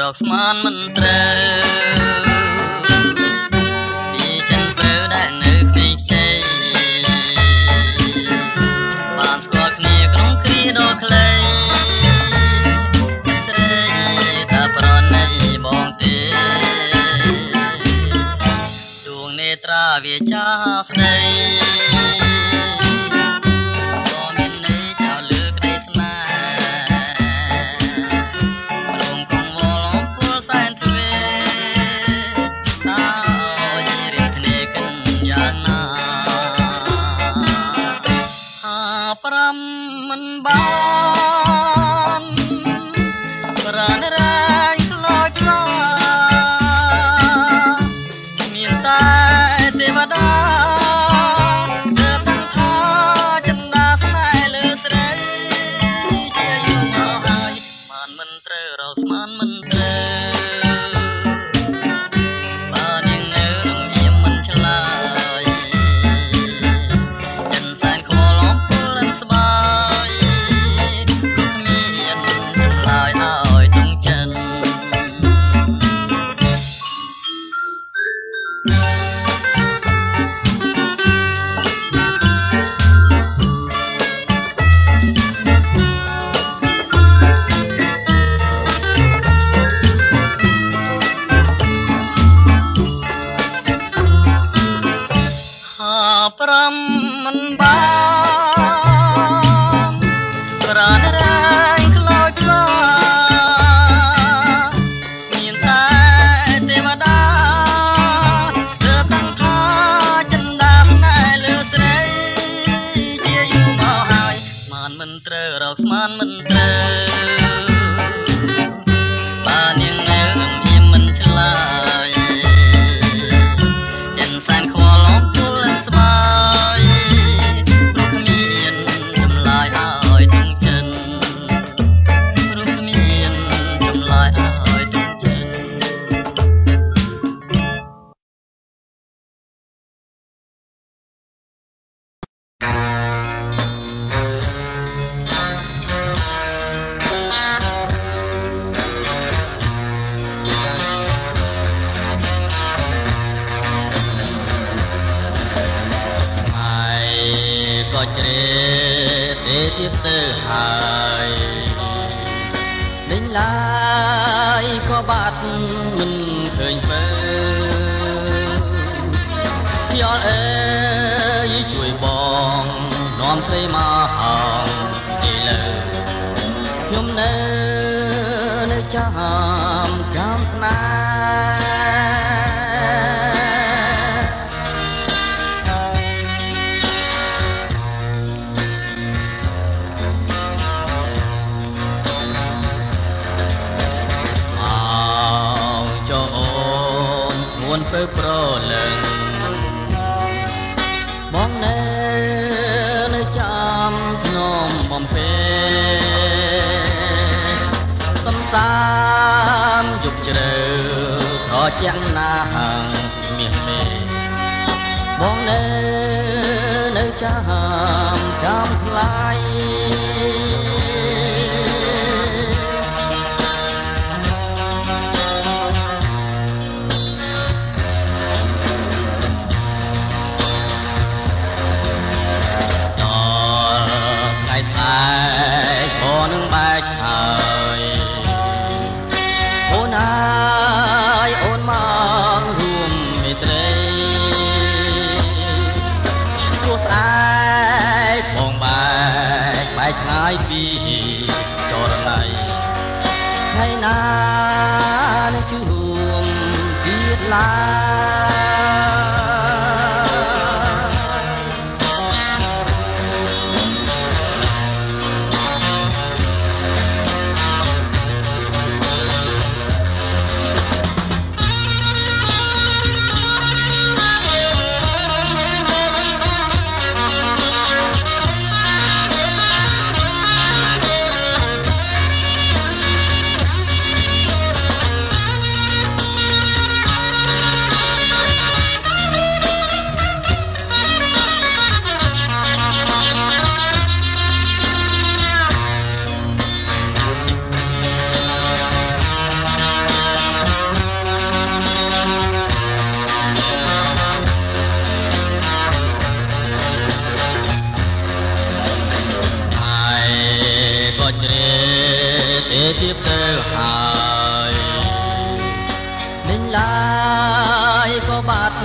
រកស្មានមិនត្រូវពីចិនព្រឺដែលនៅក្មេងខ្ចីបានស្គាល់គ្នាក្នុងគ្រាដ៏ខ្លីស្រីថាប្រណីបងទេដួងនេត្រាវាចាស្ដីមិនបានប្រាណរាយខ្លោចខ្លាមានតែទេវតាទើបដឹងថាចិន្តាស្នេហ៍លើស្រីជាយូរមកហើយស្មានមិនត្រូវរកស្មានមិនត្រូវបានយើងនៅរំលៀមមិនឆ្លើយចិនសែនខ្វល់អំពលលិនស្បាប្រាំមិនបានប្រាណរាយខ្លោចខ្លាមានតែទេវតាទើបដឹងថាចិន្តាស្នេហ៍លើស្រីជាយូរមកហើយស្មានមិនត្រូវរកស្មានមិនត្រូវបាននាងនៅរំលៀមមិនឆ្លើយចិនសែនខ្វល់អំពលលិនស្បាជ្រេទេទៀតទៅហើយដេញឡាយក៏បាត់មិនឃើញបើខ្យល់អើយជួយបងនាំស្រីមកហងឥឡូវខ្ញុំនៅនៅចាំចាំស្នេហ៍ពើប្រលឹងបងនៅនៅចាំខ្ញុំបំពេសន្សាមយប់ជ្រៅត្រជាក់ណាស់មាសមេបងនៅនៅចាំចាំថ្លៃអូននឹងបែកហើយអូនហើយអូនមករួមមេត្រីព្រោះស្អែកបងបែក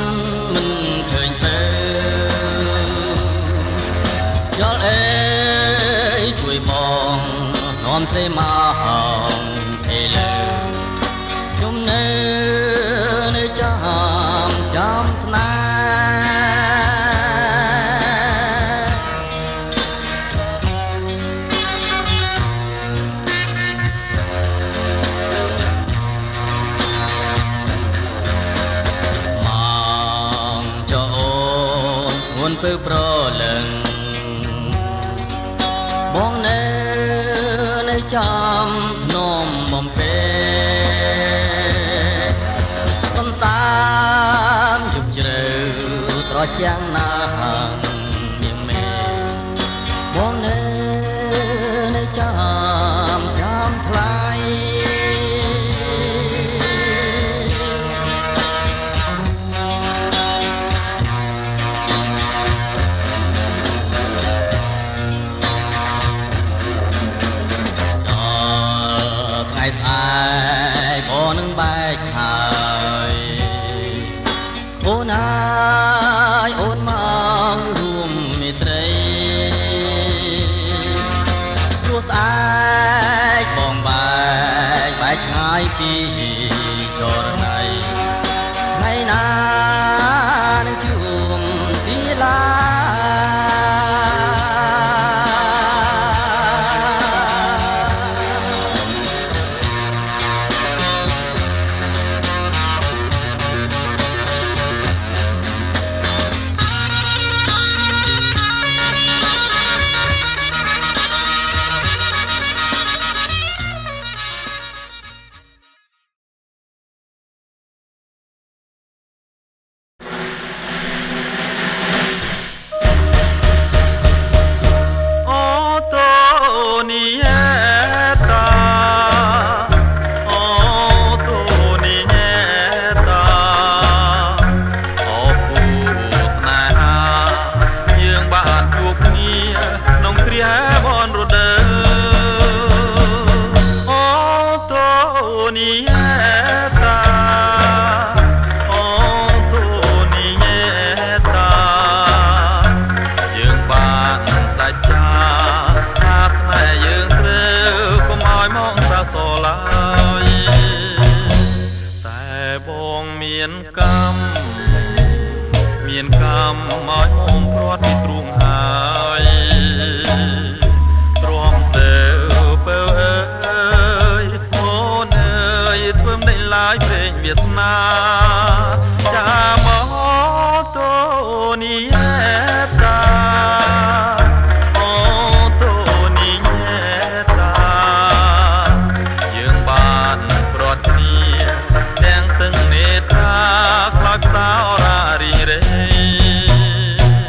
មិនឃើញទៅយល់អេជួយបងនាំស្រីមកអេលើខ្ញុំនៅនៅចាំចាំស្នេហ៍ពើប្រលឹងបងនៅនៅចាំភ្នំបំពេសំសាមជប់ជ្រៅត្រជាំងណាស់នាងមេបងនៅនៅចាំចាំថ្លៃស្អែកអូននឹងបែកហើយអូនហើយអូនមករួមមេត្រីព្រោះស្អែកបងបែកបែកឆ្ងាយពីចរណៃថ្ងៃណានឹងជួបទីឡាខ្លោចសោរារីរេ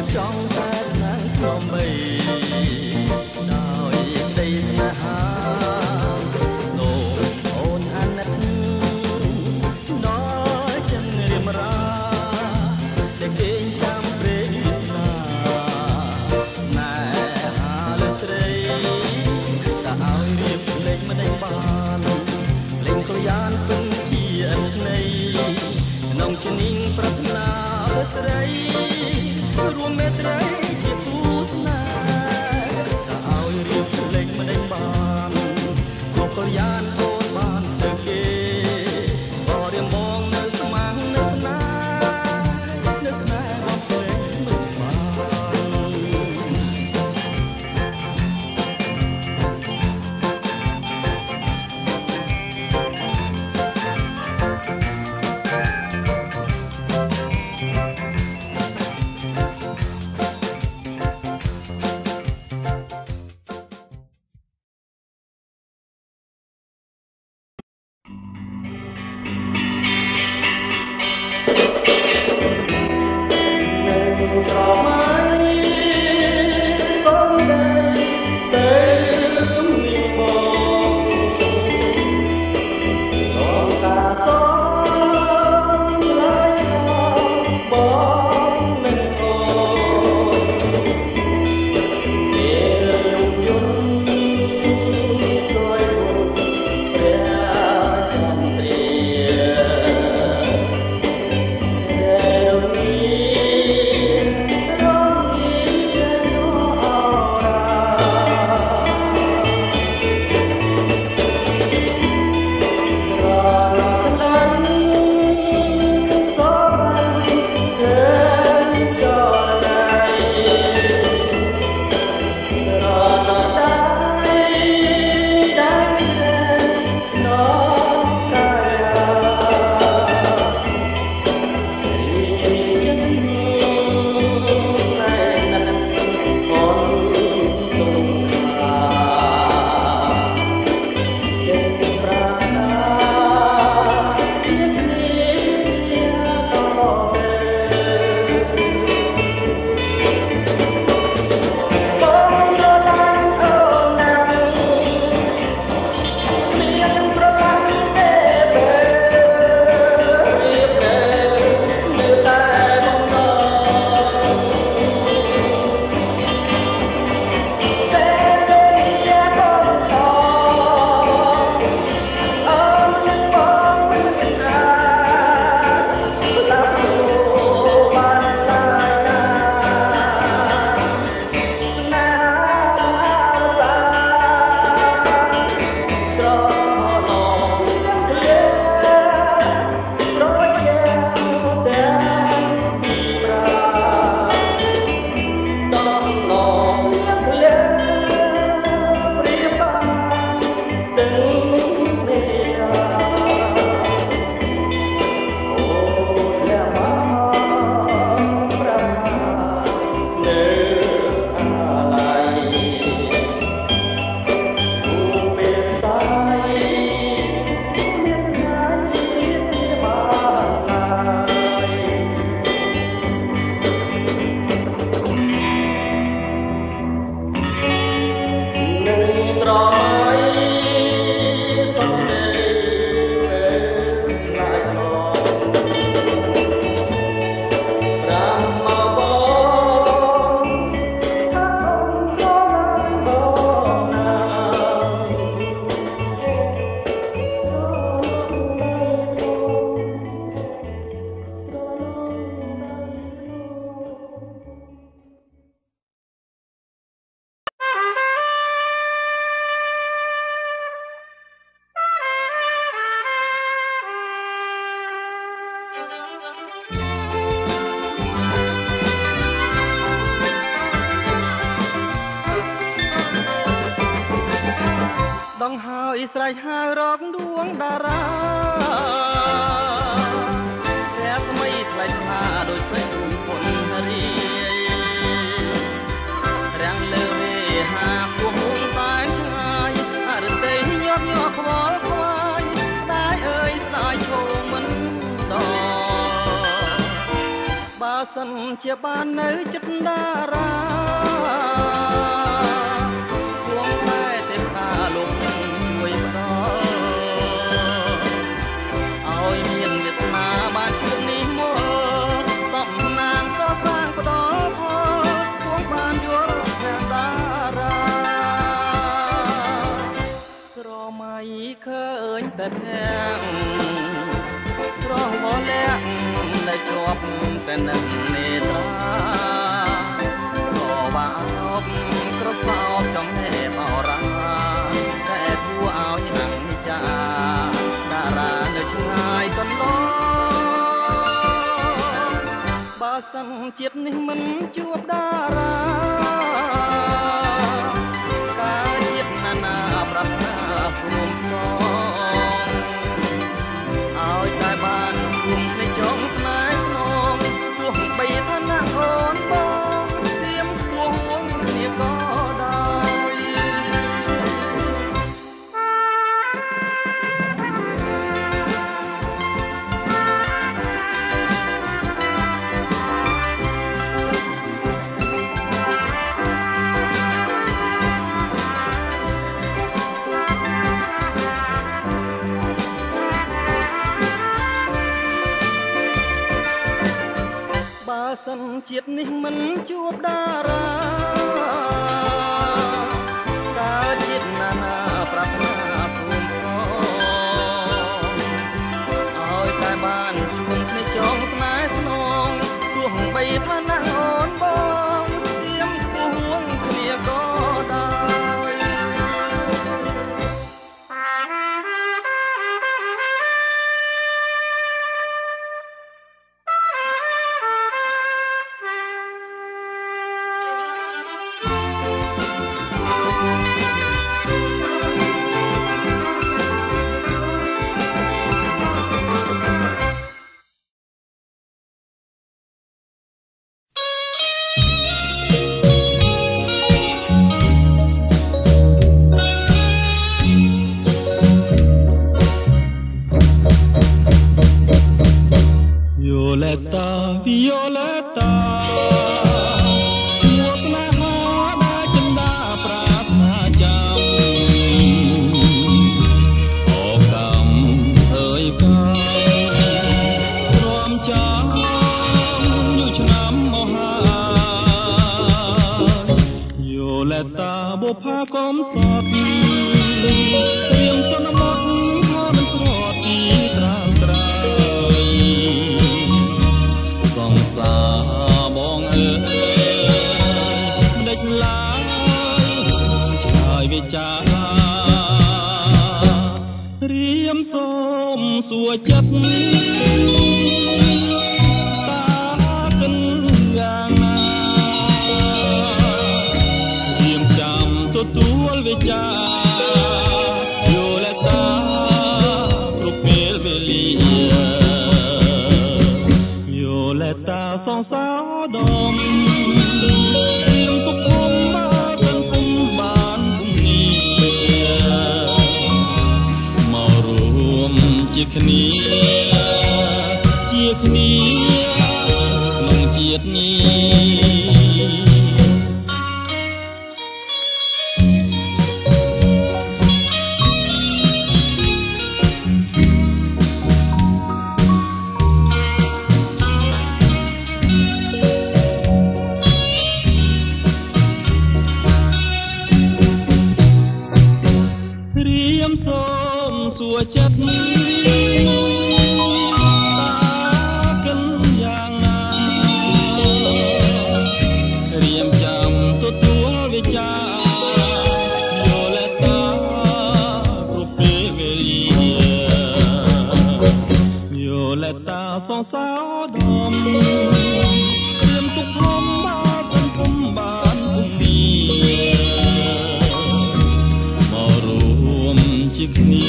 ចង់តែណាងខ្ញុំបីដោយក្តីស្នេហាសូមអូនអាណិតដល់ចិនរៀមរាដែលគេចាំព្រេងវាសនាណែហាលើស្រីតែឲ្យរៀបលេងមិនដេញបានលេងក្លយានពឹងជាអិននៃក្នុងជំនាញប្រាថ្នាលើស្រីរួមមេត្រីជាគូស្នេហ៍តែឲ្យរៀបលេងមិនដេញបានក៏ក្លយានអូនបានទៅគេក៏រៀមបងនៅស្មាំងនៅស្នេហ៍នៅស្នេហ៍បងភ្លេងមិនបានស្រែកហៅរកដួងតារាតែថ្មីថ្លៃថ្លាដូចពេជ្រពុនរីរាំងលើវេហាពោះមុំតែឆ្ងាយអរទេញាប់ញ័រខ្វល់ខ្វាយតែអើយស្ដាយឈោមិនតបើសិនជាបាននៅចិត្តតារាគួងតែទេវតាលោកជួយផ្ដល់ឲ្យមានវាសនាបានជួបនេះមកសំណាងក៏សាងផ្ដល់ផលគួងបានយល់ព្រះតារាស្រមៃឃើញតែទាំងស្រស់វល់លាក់ដែលជាប់តែនឹងនេត្រាក៏វាអបក្រសោបចំហេបអរាតែគួរឲ្យអង្ចាតារានៅឆ្ងាយសន្លប់បើសិនជាតិនេះមិនជួបតារាការជាតិណានាប្រាថ្នាសូមសងឲ្យតែបានគុំគ្នាចង់ស្នេហ៍ស្នងទោះបីឋានៈអូនបងស្ទៀមខ្ពស់ហួងគ្នាក៏ដោយបើសិនជាតិនេះមិនជួបតារាកើតជាតិណានាប្រាថ្នាសូមសងឲ្យតែបានជួបគ្នាចងស្នេហ៍ស្នងទោះបីឋានៈអូនបងស្ទៀមខ្ពស់ហួងគ្នាក៏ដោយVioleta, Violeta មួកស្នេហាដែលចិន្តាប្រាថ្នាចាំអូកម្មអើយកម្មព្រមចាំយូរឆ្នាំមកហើយ Violeta បុប្ផាកុំសត់រៀងសន្មត់ថាមិនស្រួតទីត្រាំត្រាបងអើយមិនដេចឡើយឆ្លើយវិចាររៀមសូមសួរចិត្តតាគិនយ៉ាងណារៀមចាំទទួលវិចារយល់តាគ្រប់ពេលវេលាតាសងសោដមរៀងទុកធំបានគុំបានគុំនេះមករួមជាគ្នាជាគ្នាក្នុងជាតិនេះចិត្តតាគិនយ៉ាងណារៀមចាំទទួលវិចារយល់តាគ្រប់ពេលវេលាយល់តាសងសោដមរៀមទុកធំបានសង្គមបានគុំនេះមករួមជាគ្នា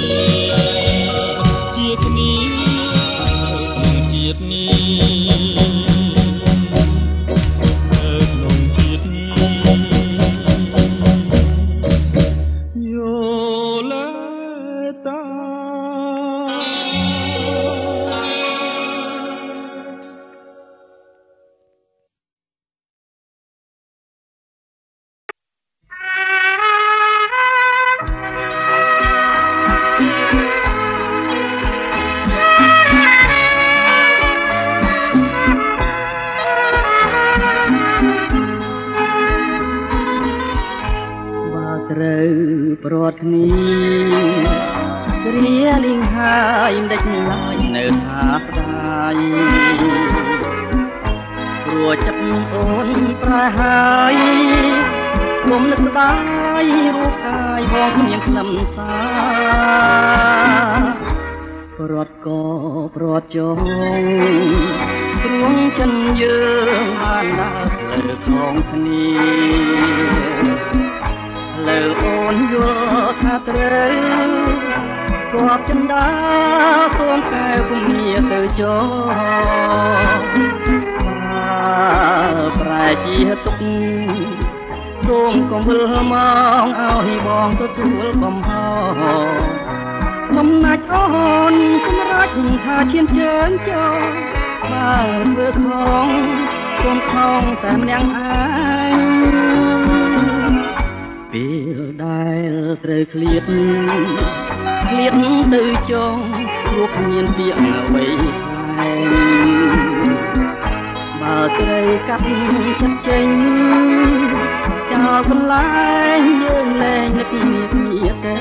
ត់គ្នាគ្រាលៀងហើយមិនដេចឡើយនៅថាស្ដាយព្រោះចិត្តអូនប្រែហើយគុំនឹកស្ដាយរូបកាយផងគ្មានខ្លឹមសារប្រត់ក៏ប្រត់ចងព្រួងចិនយើងបានដើរផ្លូវของគ្នាលើអូនយល់ថាត្រូវគាត់ចិនដាសូមកែវគំនាទៅចោប្រែជាទុកសូមកុំវិលមកឲ្យបងទទួលបំហោសំណាច់អូនសម្រាប់ថាឈានជើងចូលបើធ្វើខំគុំខំតែម្នាក់ឯងពេលដែលត្រូវឃ្លាតឃ្លាតទៅចុងព្រោះគ្មានពាក្យអ្វីថ្លែងបើស្រីកាត់ចិត្តចេញចោលកន្លែងយើងលែងនឹកគ្នាទៅ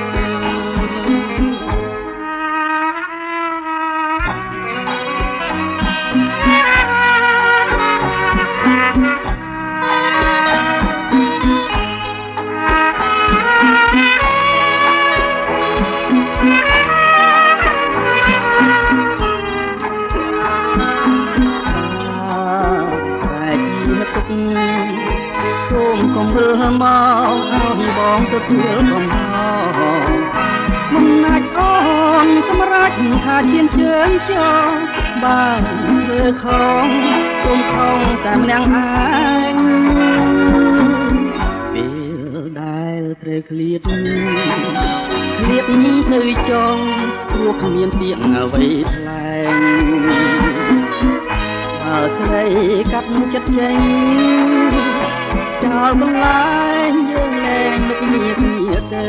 មកឲ្យបងទទួលបំហោមិនណាច់អូនសម្រាប់ថាឈានជើងចូលបានធ្វើខំសូមខំតែម្នាក់ឯងពេលដែលត្រូវឃ្លាតឃ្លាតទៅចុងព្រោះគ្មានពាក្យអ្វីថ្លែងបើស្រីកាត់ចិត្តចេញចោលបន្លែងយើងលែងនឹកគ្នាគ្នាទៅ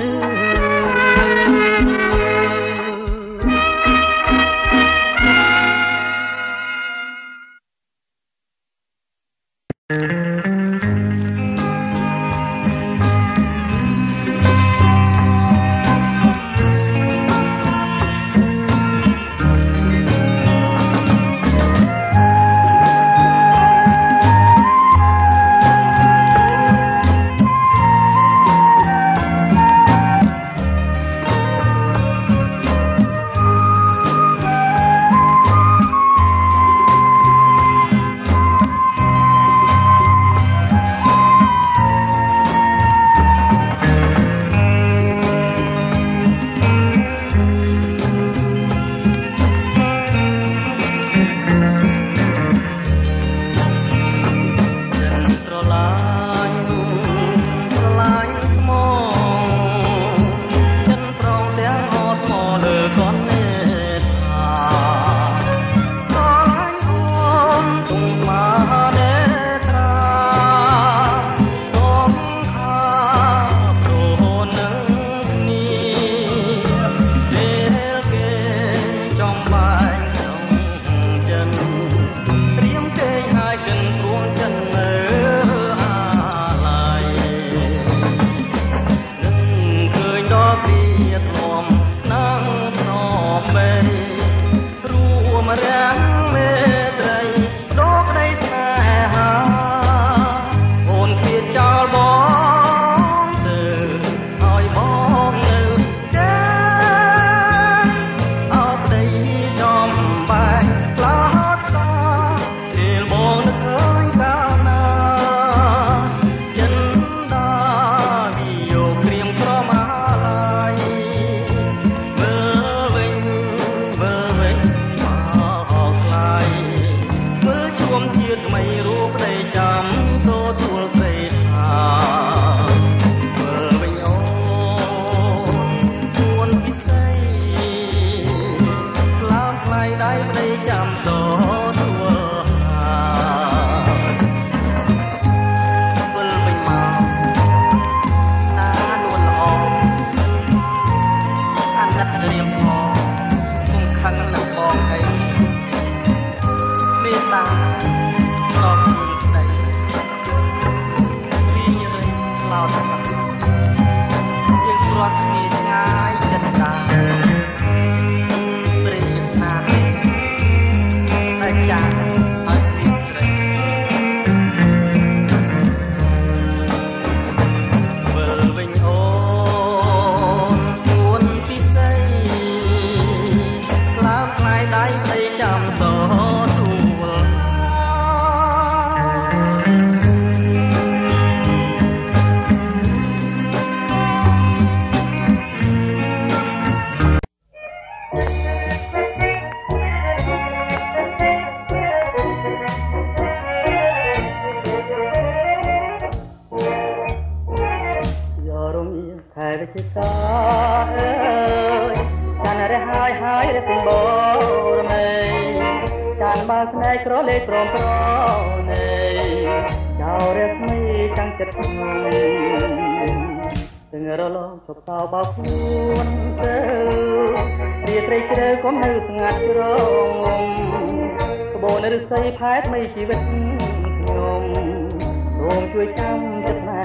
រជាកាអើយចានរះហើយហើយរទាំងបរមេចានបើស្នេហ៍ក្រលេក្រំប្រណេចៅរស្មីចាំងចិត្តខ្ញុំទាំងរលងជប់តោបោកខ្លួនទៅរាត្រីជ្រៅកុំនៅស្ងាត់ជ្រងក្បូនឫស្សីផែថ្មីជីវិតខ្ញុំសូមជួយចាំចិត្តណា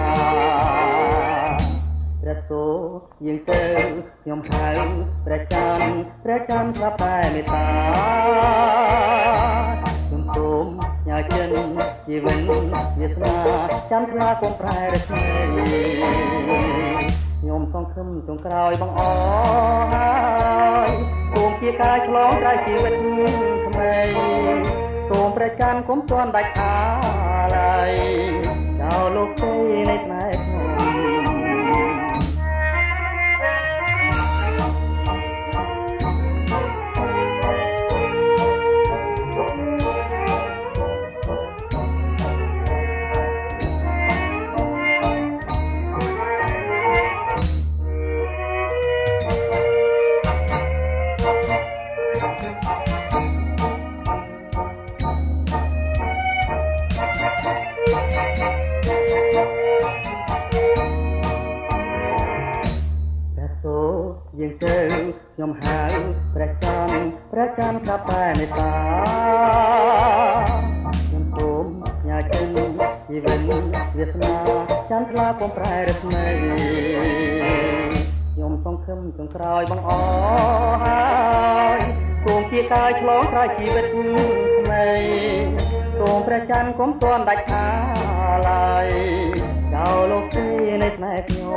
ព្រះសូយើងទៅខ្ញុំហៅព្រះច័ន្ទព្រះច័ន្ទស្រាប់តែមេត្តាខ្ញុំសូមញ៉ាចិនជីវិតវាសនាចាំថ្លាកុំប្រែរស្មីខ្ញុំសង្ឃឹមចុងក្រោយបងអហើយសូមជាការឆ្លងក្រោយជីវិតថ្មីសូមព្រះច័ន្ទកុំទាន់ដាច់អាឡ័យចោលលោកទេនៃផ្នែកខ្ញុំយើងទៅខ្ញុំហៅព្រះច័ន្ទព្រះច័ន្ទស្រាប់តែមេត្តាខ្ញុំសូមញ៉ាចិនជីវិតវាសនាចាំថ្លាកុំប្រែរស្មីខ្ញុំសង្ឃឹមចុងក្រោយបងអហើយសូមជាការឆ្លងក្រោយជីវិតថ្មីសូមព្រះច័ន្ទកុំទាន់ដាច់អាឡ័យចោលលោកទីនៃស្នេហ៍ខ្ញុំ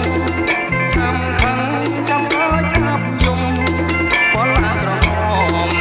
ចាំខឹងចាំសើចឆាប់យំពលអាក្រហម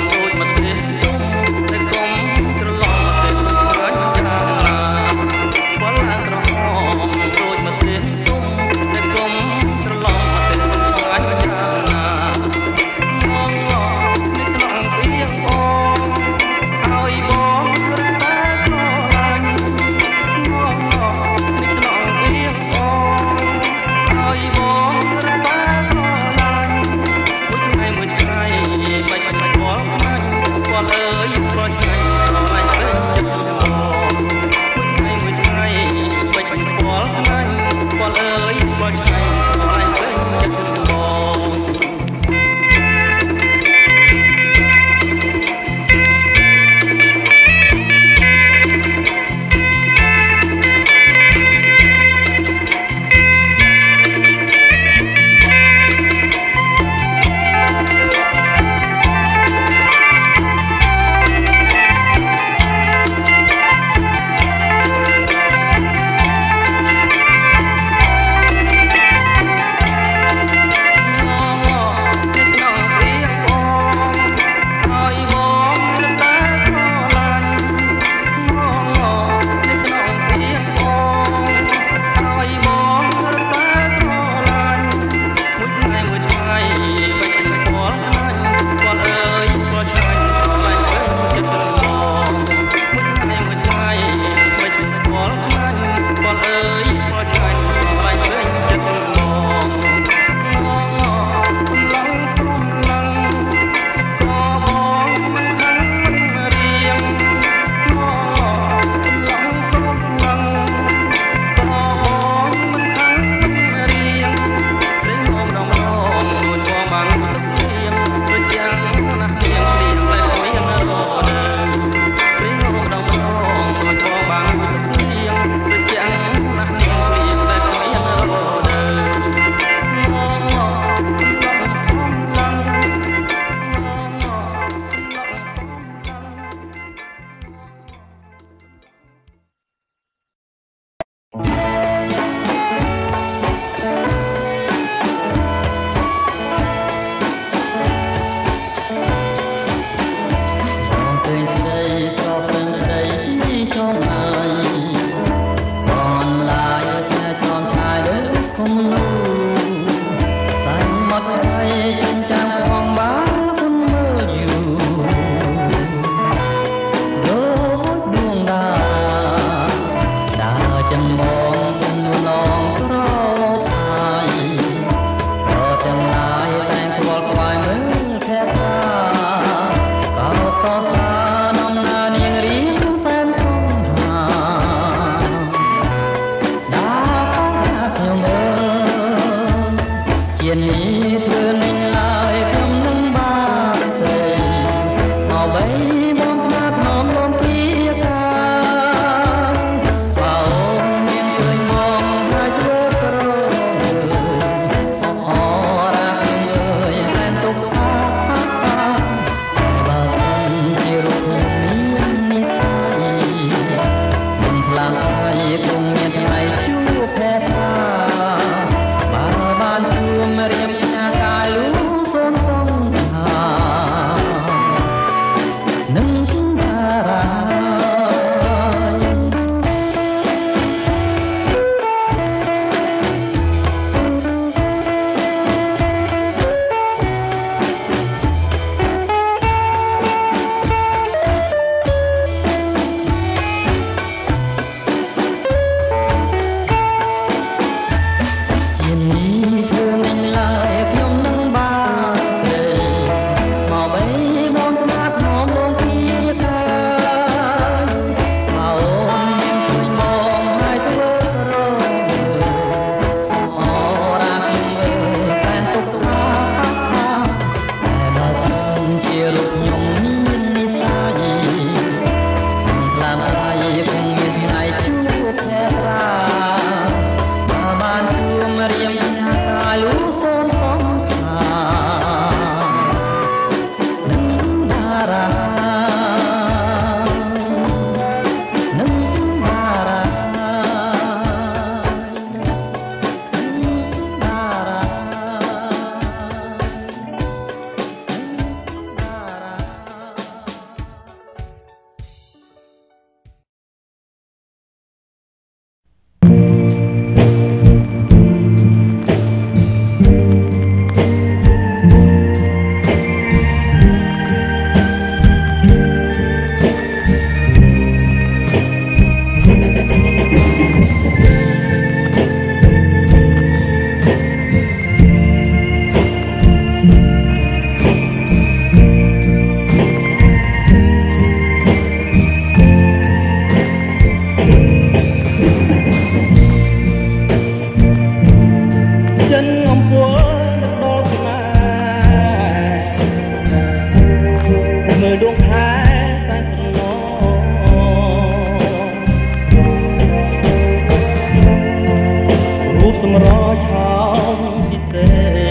ปសម្រឆោមពិសេ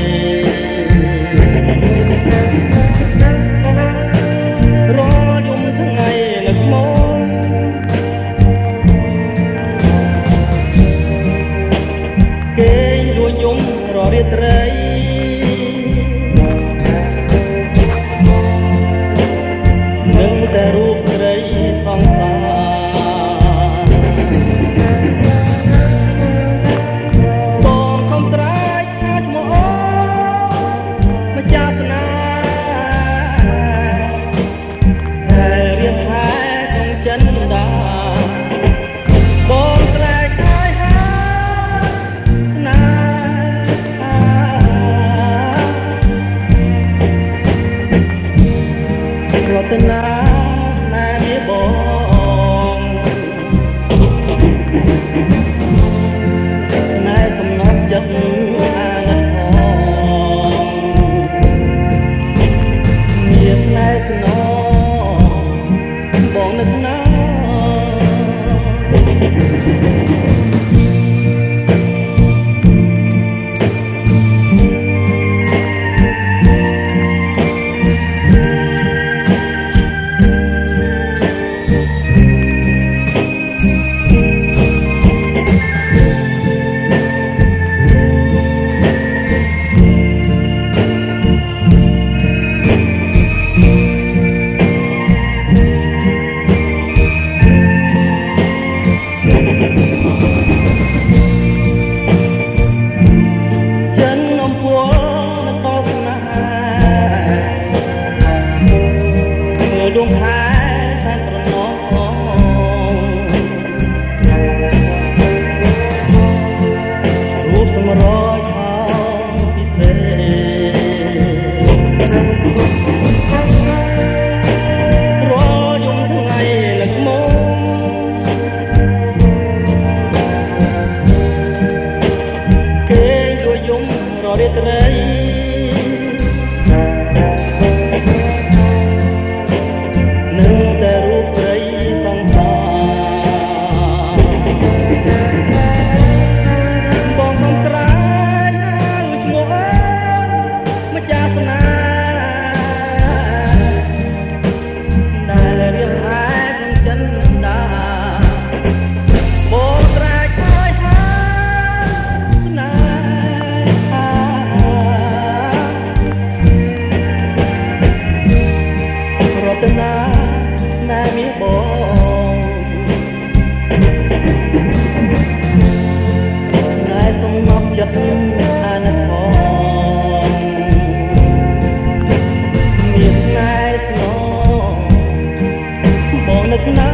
សរយំថ្ងៃនឹកមកគេរួញយំររាត្រីនឹងតែរូបស្រីសង្សាររតនាណែមាបងណែសំណប់ចិត្តអាណិតផងមានណែស្នងបងនឹកណាដួងខែសែនស្រណោរូបសម្រឆោមពិសេសរយំថ្ងៃនឹកមកគេរួញយំររាត្រីរតនាណែមាបងណែសំណប់ចិត្តអាណិតផងមានណែស្នងបងនឹកណា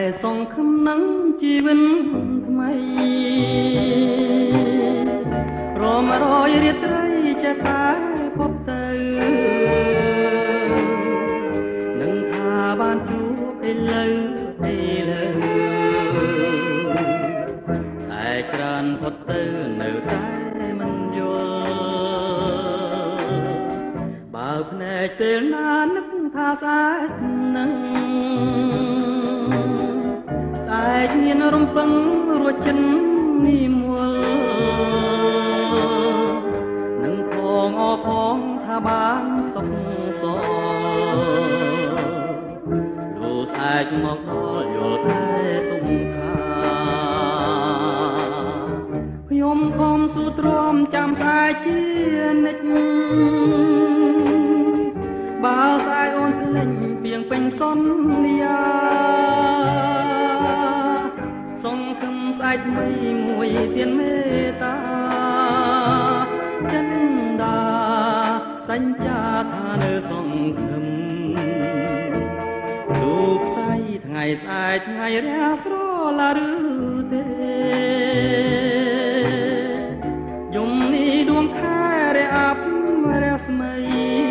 សងខំនឹងជីវិតថ្មីរមរយរាត្រីចេះតែពប់ទៅនឹងថាបានជួបឥឡូវឥឡូវតែច្រើនផុតទៅនៅតែមិនយល់បើភ្នែកពេលណានឹកថាស្អាតនឹងស្អែកមានរំពឹងរួចចិននិមលនឹងផងអផងថាបានសុខសលូស្អែកមកដល់យល់តែទុំខាខ្ញុំខំស៊ូទ្រាំចាំស្អែកជានិច្ចបើស្អែកអូនភ្លេចពីងពេញសន្យាសង្ឃឹមស្អែកថ្មីមួយទៀនមេត្តាចិនដាសញ្ចាថានៅសង្ឃឹមទូផ្សាយថ្ងៃស្អែកថ្ងៃរះស្រលាឬទេយំនេះដួងខែរះអាប់រះស្មៃ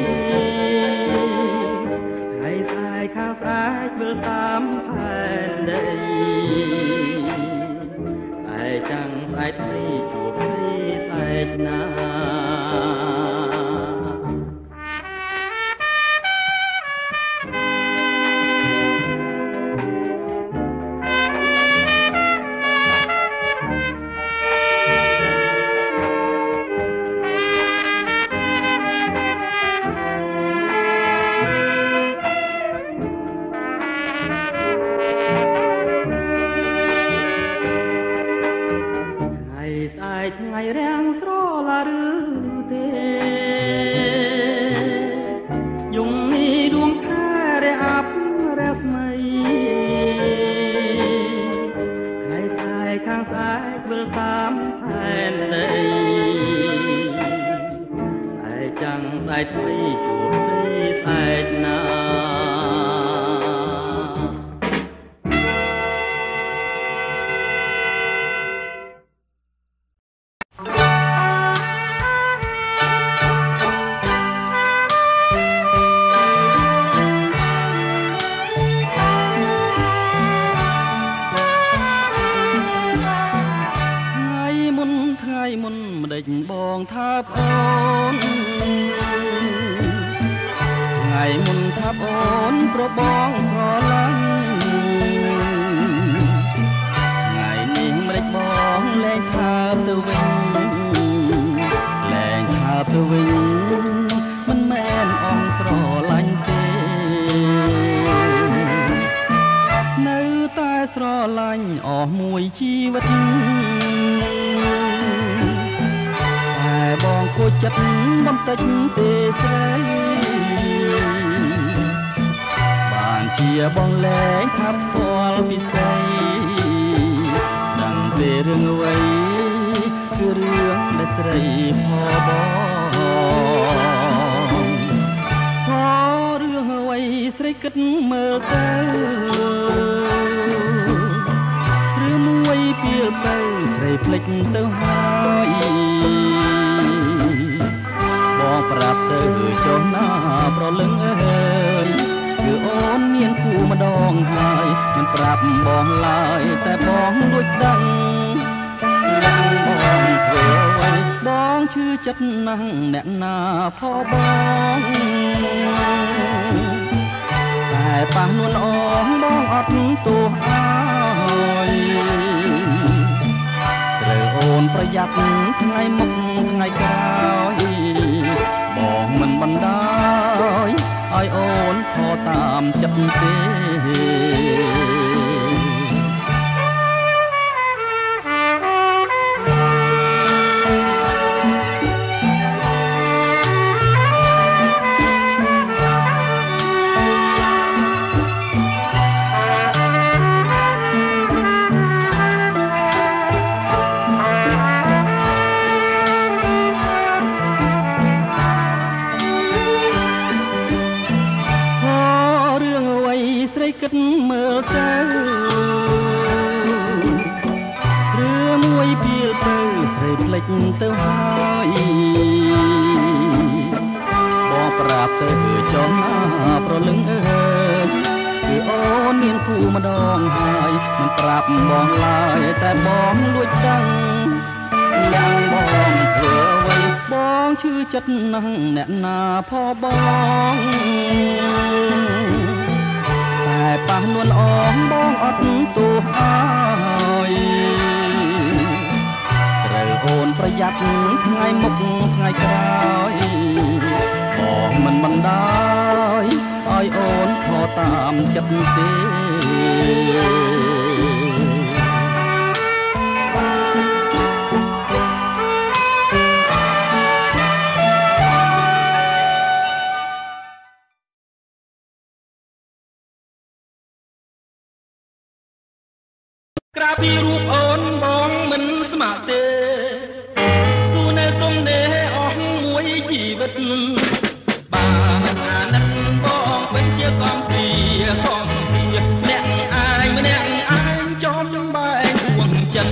ថ្ងៃស្អែកខាងស្អែកវិលតាមផែនដីស្អែកចាំងស្អែកថ្មីជួបស្រីស្អែកណាថ្ងៃរាំងស្រលាឬទេយំនេះដួងខែរះអាប់រះស្មៃថ្ងៃស្អែកខាងស្អែកវិលតាមផែនដីស្អែកចាំងស្អែកថ្មីជួបស្រីស្អែកណាបងថាបអូនថ្ងៃមុនថាបអូនប្របងស្រឡាញ់ថ្ងៃនេះម្លេចបងលែងថាបទៅវិញលែងថាបទៅវិញមិនមែនអងស្រឡាញ់ទេនៅតែស្រឡាញ់អស់មួយជីវិតបងគួរចិត្តបន្តិចទេស្រីបានជាបងលែងថាផ្ទាល់ពិសីដឹងទេរឿងអ្វីគឺរឿងដែលស្រីផបងផរឿងអ្វីស្រីគិតមើលទៅឬមួយពីលទៅស្រីភ្លេចទៅហើយបងប្រាប់ទៅចុះណាប្រលឹងអើយគឺអូនមានគូម្ដងហើយមិនប្រាប់បងឡើយតែបងលួចដឹងដឹងបងធ្វើអ្វីបងឈឺចិត្តណាស់អ្នកណាផបងតែប៉ះនួនអងបងអត់ទោះអើយត្រូវអូនប្រយ័ត្នថ្ងៃមុខថ្ងៃក្រោយបងមិនបណ្ដោយឲ្យអូនខកតាមចិត្តទេ ស្ស្រីគិតមើលទៅរឿងមួយពីលទៅស្រីភ្លេចទៅហើយបងប្រាប់ទៅចុះណាប្រលឹងអើយគឺអូនមានគូម្ដងហើយមិនប្រាប់បងឡើយតែបងលួចដឹងយ៉ាងបងធ្វើអ្វីបងឈឺចិត្តណាស់អ្នកណាផបងតែប៉ះនួនអងបងអត់ទោសហើយត្រូវអូនប្រយ័ត្នថ្ងៃមុខថ្ងៃក្រោយបងមិនបណ្ដោយឲ្យអូនខកតាមចិត្តទេក្រៅពីរូបអូនបងមិនស្ម័គ្រទេសួរនៅទុំទេអស់មួយជីវិតបើមិនអាណិតបងមិនជាកំព្រាកំព្រាម្នាក់អាយម្នាក់អាយចំបែកួងចិត្ត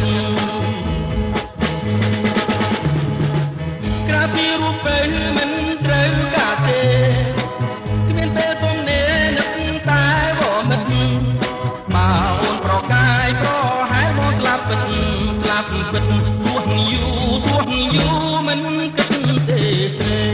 ក្រៅពីរូបពេលមិនត្រូវការទេគ្មានពេលទុំទេនឹកតែវមិតបើអូនប្រកាយប្រស្លាប់ពិតស្លាប់ពិតទោះយូរទោះយូរមិនគិតទេស្រី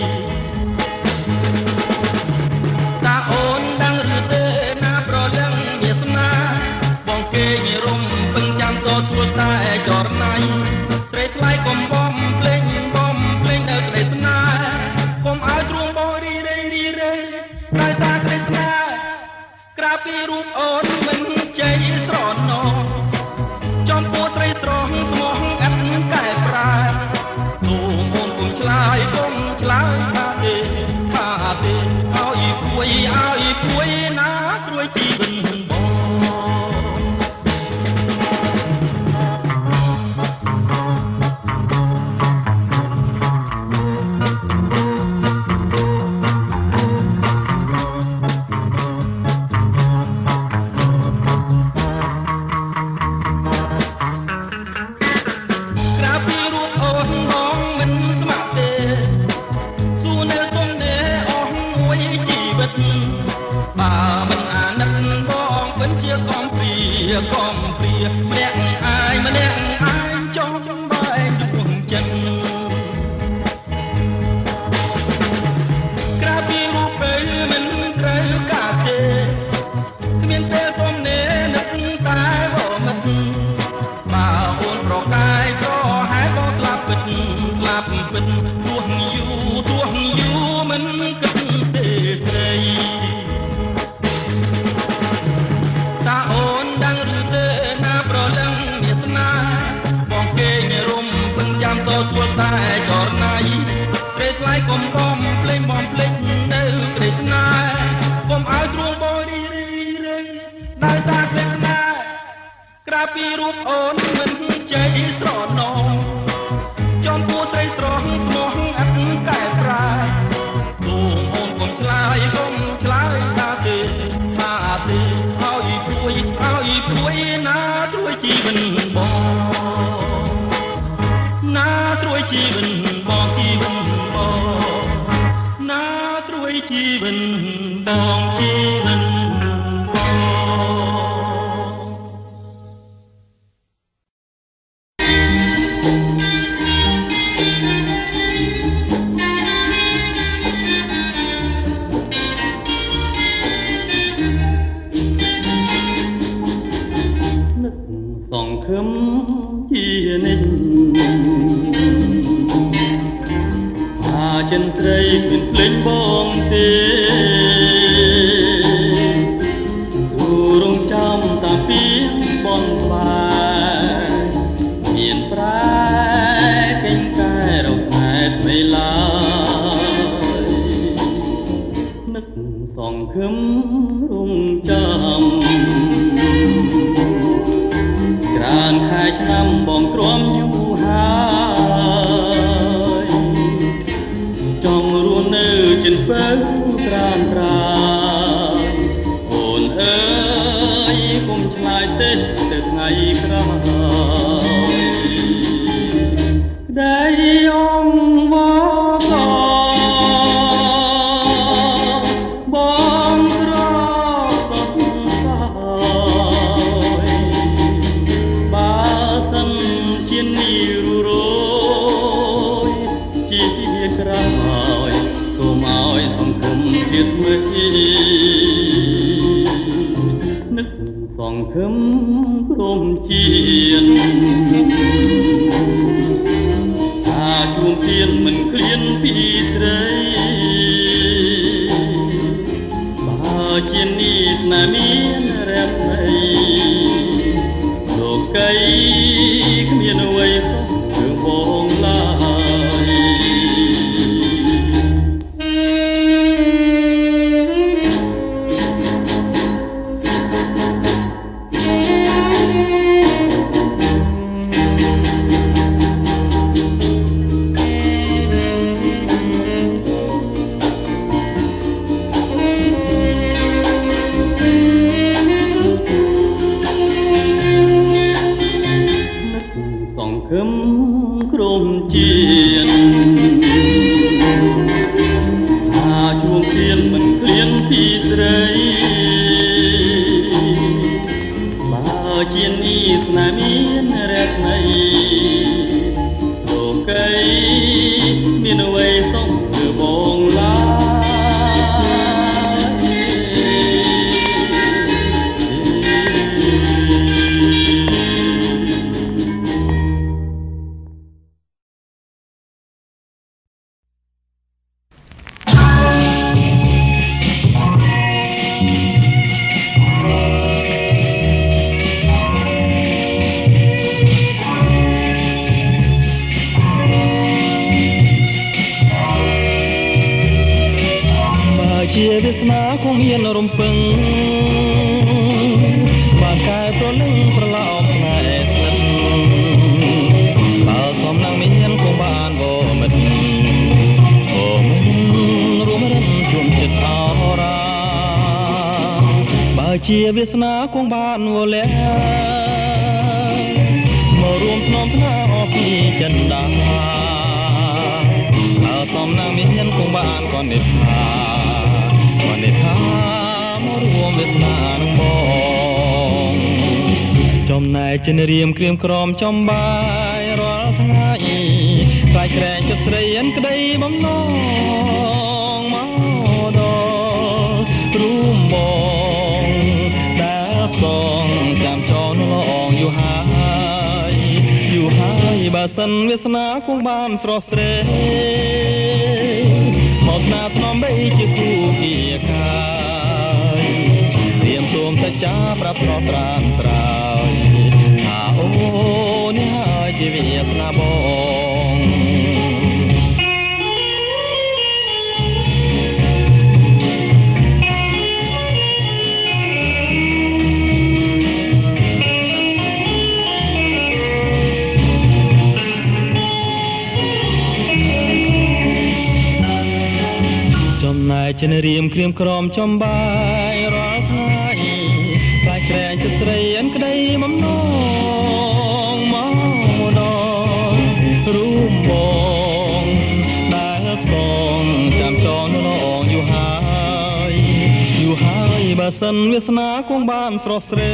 តាអូនដឹងឬទេណាប្រលឹងវាសនាបងគេងរំពឹងចាំតទួលតែចរណៃស្រីថ្លៃកុំបំភ្លេងបំភ្លេងនៅក្តីស្នេហ៍កុំឲ្យទ្រូងបងរីរៃរីរៃដោយសារក្តីស្នេហ៍ក្រៅពីរូបអូនមិនជ័យស្រណោចំពោះស្រីស្រស់ស្មោះអត់កែប្រែសូមអូនគុំឆ្លើយកុំឆ្លើយថាទេថាទេឲ្យព្រួយឲ្យព្រួយណាត្រួយជីវិតបងបើមិនអាណិតបងមិនជាកំព្រាកំព្រាម្នាក់អាយម្នាក់អាយចំបែកដួងចិត្តក្រៅពីរូបពេលមិនត្រូវការទេគ្មានពេលទុំទេនឹកតែវមិតបើអូនប្រកាយប្រហែលបងស្លាប់ពិតស្លាប់ពិតទោះយូរទោះយូរមិនគិតទេស្រីតាអូនដឹងឬទេណាប្រលឹងវាសនាបងគេងរំពឹងចាំតទួលតែចរណៃស្រីថ្លៃកុំបំភ្លេងបំភ្លេចនៅក្តីស្នេហ៍កុំឲ្យទ្រូងបងរីរីរៃដោយសារក្តីស្នេហ៍ក្រៅពីរូបអូនមិនជ័យស្រណោចំពោះស្រីស្រស់ស្មោះអត់កែប្រែសូមអូនកុំឆ្លើយកុំឆ្លើយថាទេថាទេឲ្យព្រួយឲ្យព្រួយណាត្រួយជីវិតបងណាត្រួយជីវិតបងជីវិតបងណាត្រួយជីវិតបងជីវិតសង្ឃឹមជានិច្ចអាចិនត្រីមិនភ្លេចបងទេទូរងចាំតាពីបនស្វាមានប្រែពេញតែរកខែថ្មីឡើយនឹកសង្ឃឹមរងចាំច្រើនខែឆ្នាំបងទ្រាំយូរហើយចង់រស់នៅចិនពៅងខឹមក្រុមជានអាជួងទៀនមិនឃ្លានពីស្រីបើជានេះណាមានរែបណៃលោកីគ្មានអ្វីសោះគឺបងឡើយខឹមក្រុមជានអាជួងទៀនមិនឃ្លានពីស្រីបើជានេះស្នេហ៍មានរែកណៃលោកីមានអ្វីសោះគឺបងឡើជាវាសនាគង់មានរំពឹងបានកែប្រលឹងប្រឡោមស្នេហ៍ស្និទ្ធបើសំណាងមានគង់បានវមិត្តអូមិនរួមរិនជុំចិត្តអរ៉ាបើជាវាសនាគង់បានវលែមករួមធ្នមថ្នាអស់ពីចិនដាបើសំណាងមានគង់បានក៏និតថាวันนี้ข้ามารวมเวสนาหนึ่งมองจอมนายจะเรียมเกรียมกรอมจอมบายรอทั้งไงกลายแกรงจุดเสียนกระไดบ้องน้องมาดอรู้มองดาบซองจามจอนลองอยู่หายอยู่หายบาสันเวสนาคงบานสระเสรหมดนาทนอมใบจะคู่เกียกายเตรียมสวมสัจจาปรับสอตรานตรายหาโอเนี่ยหายชีวิตสนาบองนายจะเรียมเกรียมกรอมจอมบายรอไทยกลายแกรงจะเสียนกระไดมั่มน้องมองดอรู้มองได้รับซองจำจองนองอยู่หายอยู่หายบาสันเวสนาคงบ้านสระเสร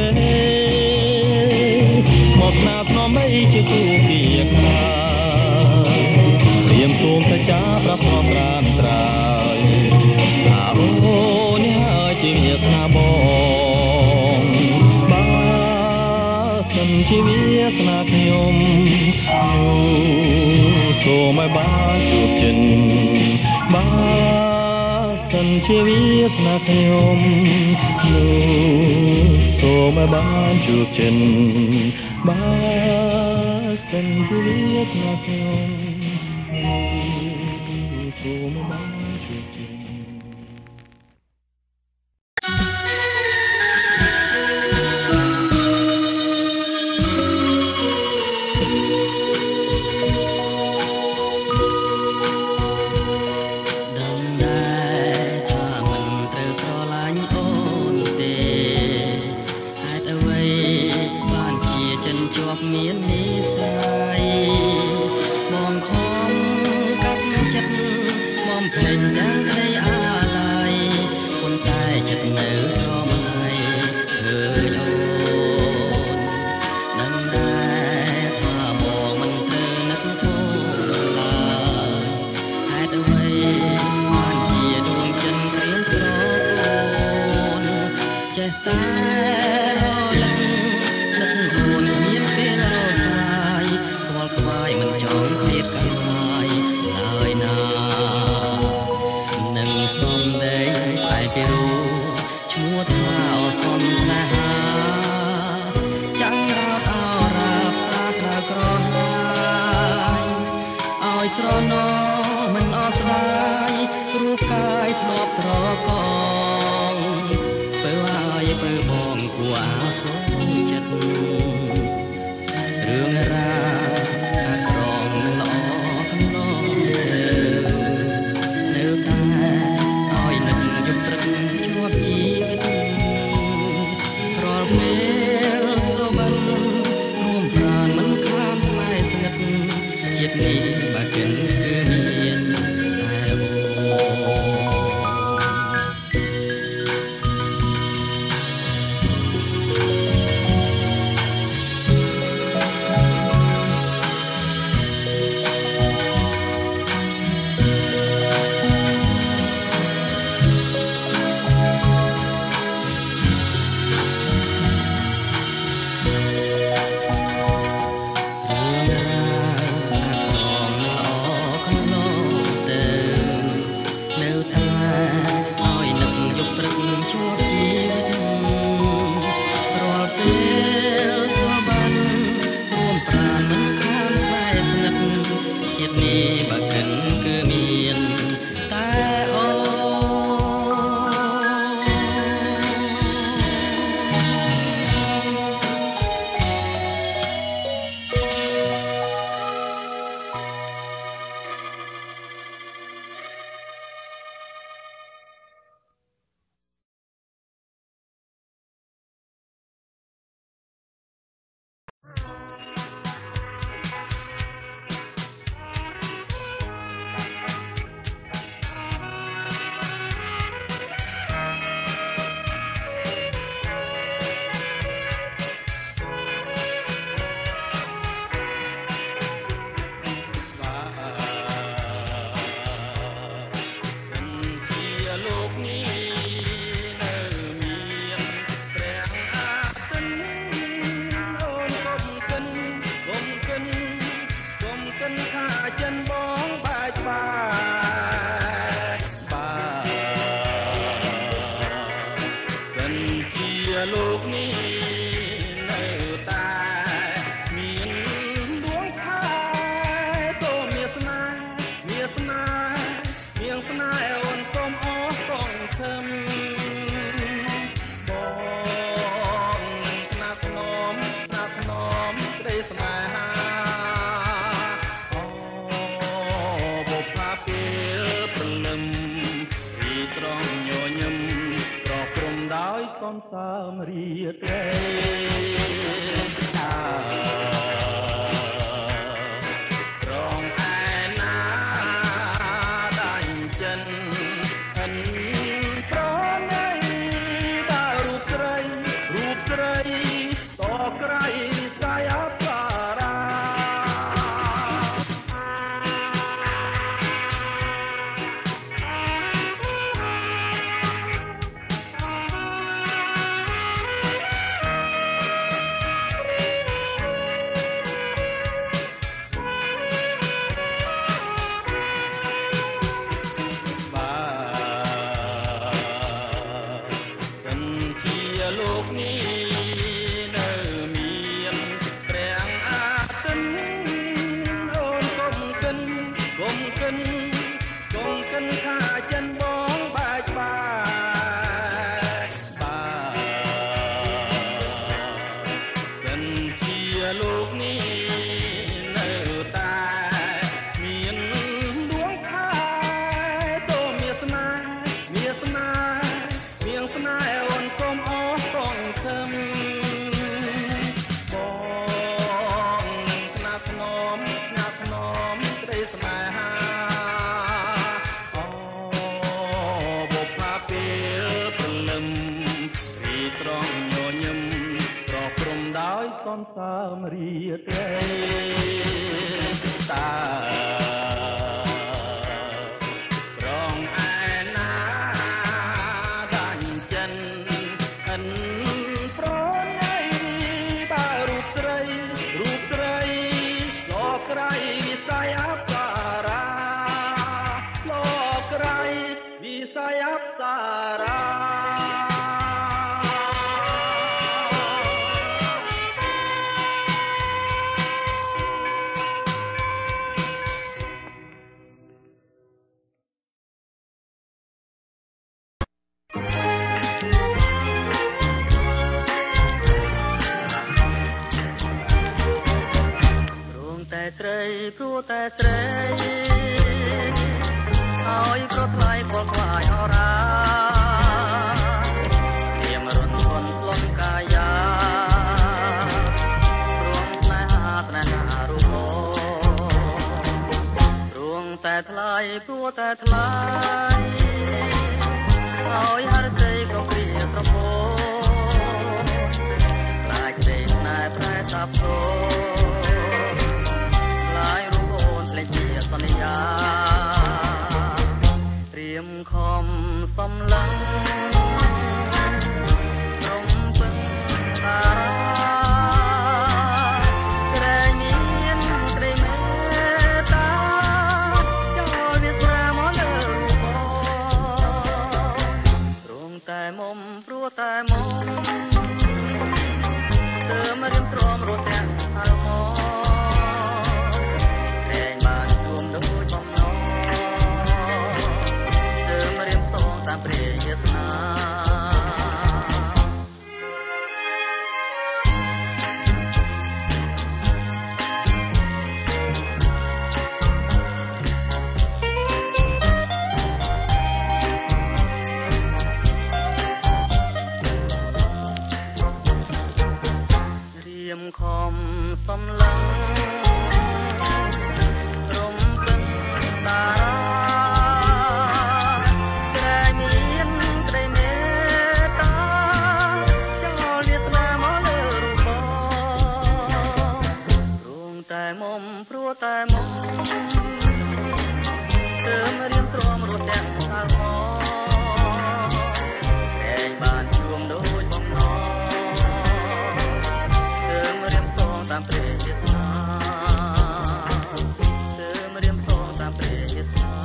หมดนาทนอมใบจะกูเกียกายเตรียมสวมสัจจาปรับสอบตรานตรายอาโอเนี่ยหายชีวิตสนาบองบาสันชีวิตสนาขยมโซไม่บ้านจูบจินบาสันชีวิตสนาขยมโซไม่บ้านจูบจินบาสันชีวิตสนาขยมโซไม่บ้านจูบจินមាននិស្ស័យมองขอត្រកងបើឲ្យបើបងគួរអាសូរចិត្តរឿងរ៉ាវអាក្រងល្អកន្លងនៅតែឲ្យនឹកយប់ព្រឹកជាប់ជីវិតរាល់ពេលសូមមិនរួមប្រានមិនខ្លាមស្នេហ៍ស្និទ្ធជាតិនេះបើគិនគឺមានតែអូព្រោះតែស្រីហើយប្រថ្លៃពលខ្លាយអរានាមរុនធន់លំកាយារួងស្នេហាស្នេហារូបរួងតែថ្លៃព្រោះតែថ្លៃហើយហរិត្រីក៏ព្រាស្រពោខ្លាចទេណែប្រែសាប់ព្រោសន្យាត្រៀមខំសំឡឹងត្រង់ពឹងតារាក្រែងមានក្រែងមេតាចូលវាស្រាមកលើបងត្រង់តែមុំព្រោះតែមុំទើមរៀមទ្រាំរត់ទាំងអរមកព្រះយាសនារៀមខំសំឡឹងរំពឹងតារាតែមកទើមរៀមទ្រាំរត់ទាំងសាល់មកតែងបានជួមដូចបំណងទើមរៀមសងតាមព្រះយាសនាទើមរៀមសងតាមព្រះយាសនា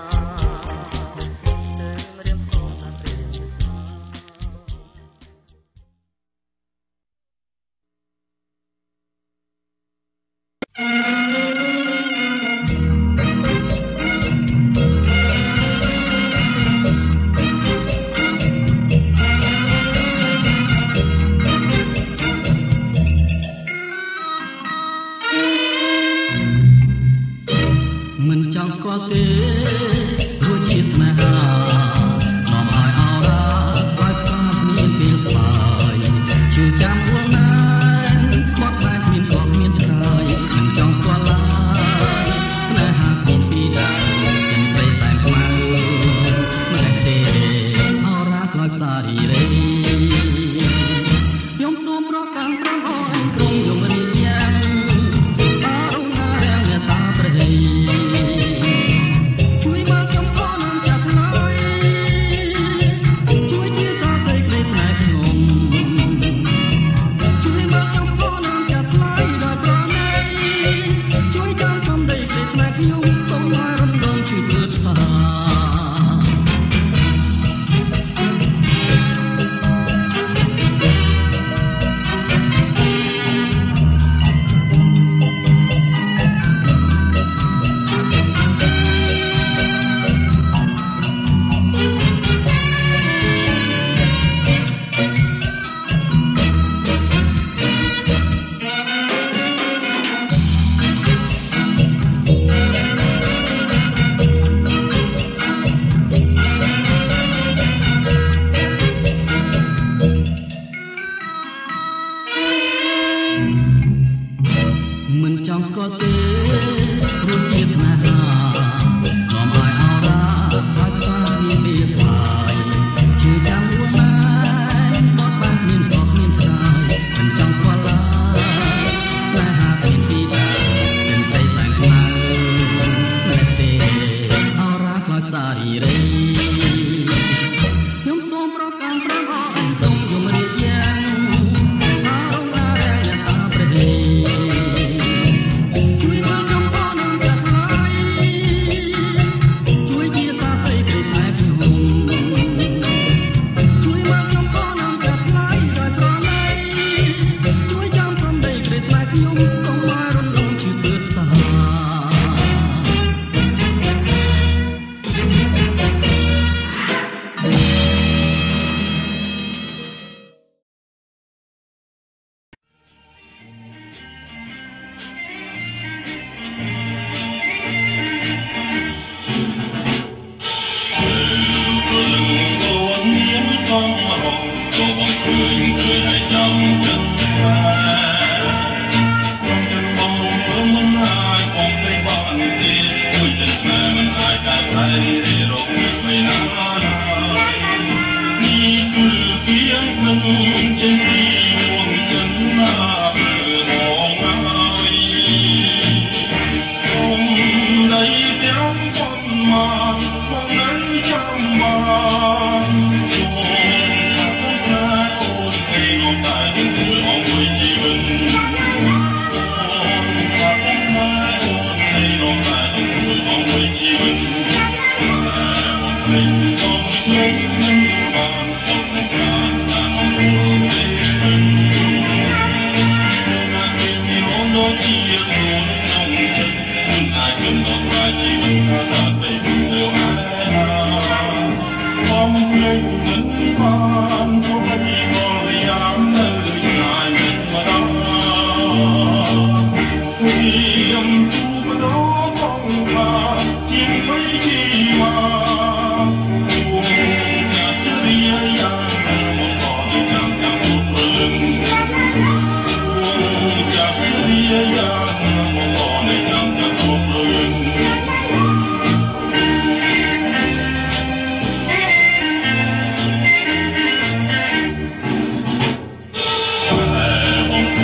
ទើមរៀមសងតាមព្រះយាសនាជួយ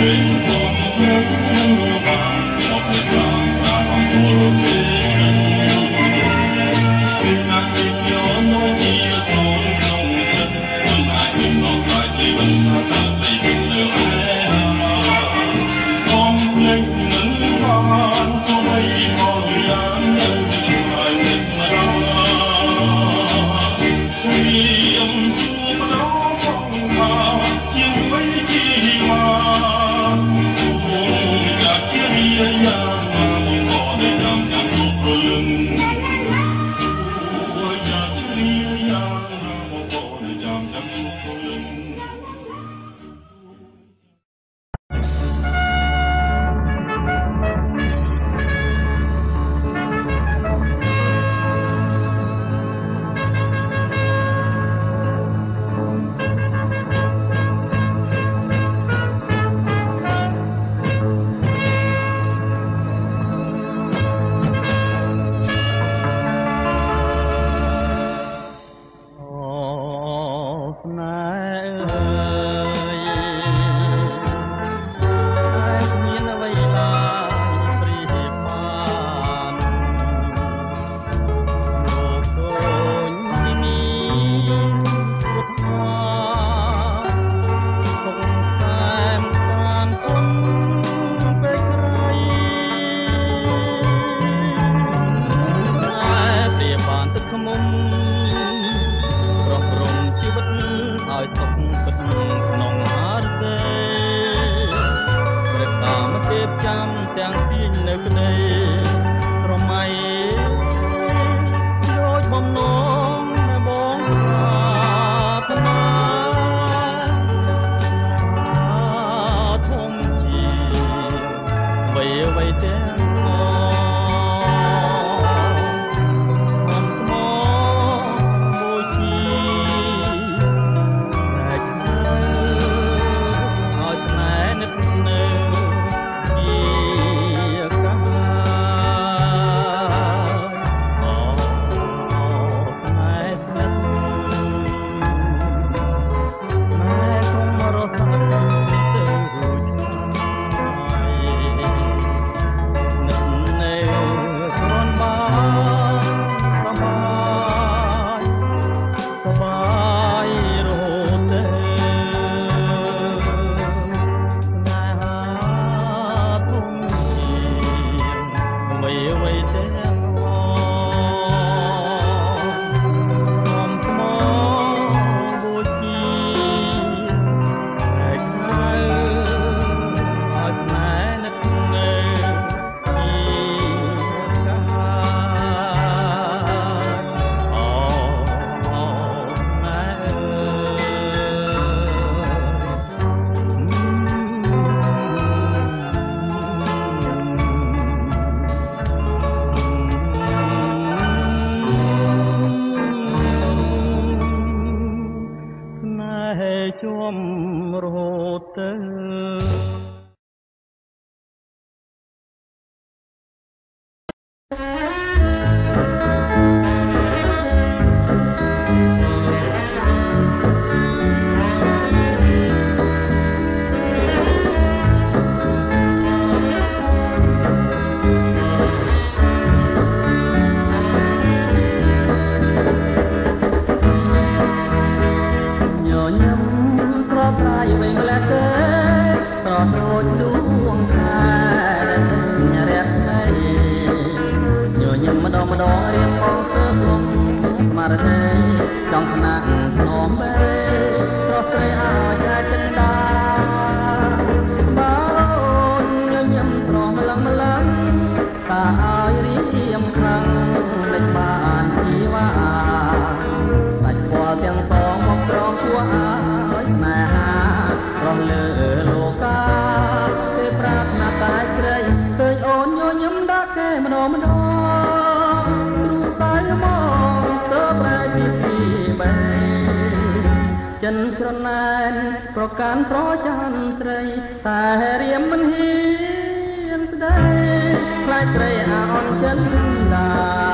ចិនច្រណែនប្រកាន់ប្រច័នស្រីតែរៀមមិនហ៊ានស្ដីខ្លាចស្រីអាអន់ចិនដា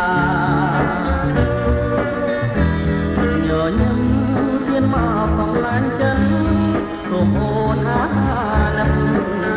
ញញឹមទៀនមកសំឡាញ់ចិនសូមអូនអាណិត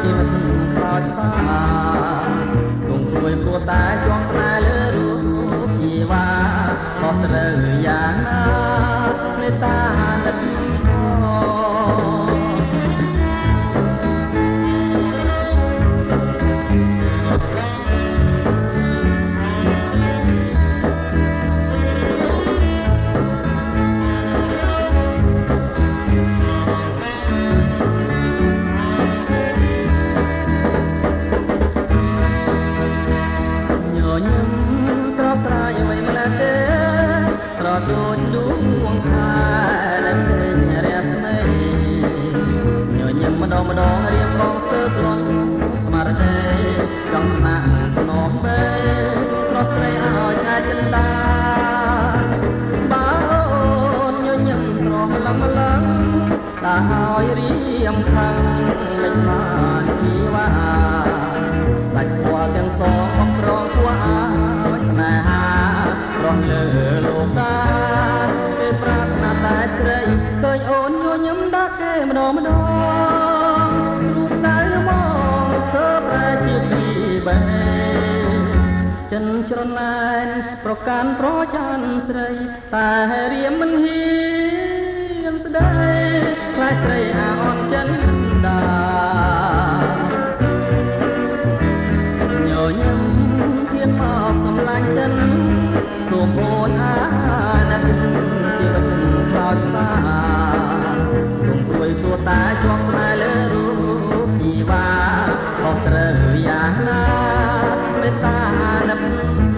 រៀបបងស្ទើរស្លន់ស្មារតីចង់ស្នាក់ភ្នំពេស្រស់ស្រីឲ្យឆាយចិនដាបើអូនញញឹមស្រស់លឹមលឹងđã hỏi riêng khăn định mà chi wa sạch qua tiếng gió khóc rong qua với sài hà rong lơ lô ta cái prak na tai srei khơi ôn nhô nhấm đã kê mà đo mà đo lu sai mong sơ pra chi pi bè chân tròn nai pro can pro chan srei ta riêng mình hiស្ដីខ្លាចស្រីអាអនចិនដាញញឹមធានមកសំឡាញ់ចិនសូមអូនអាណាត់ជីវិតខ្លោចសាសូមព្រួយទួតាជាប់ស្នេហ៍លើរូបជីវ៉ាខុសត្រូវយ៉ាងណាមេត្តាណាត់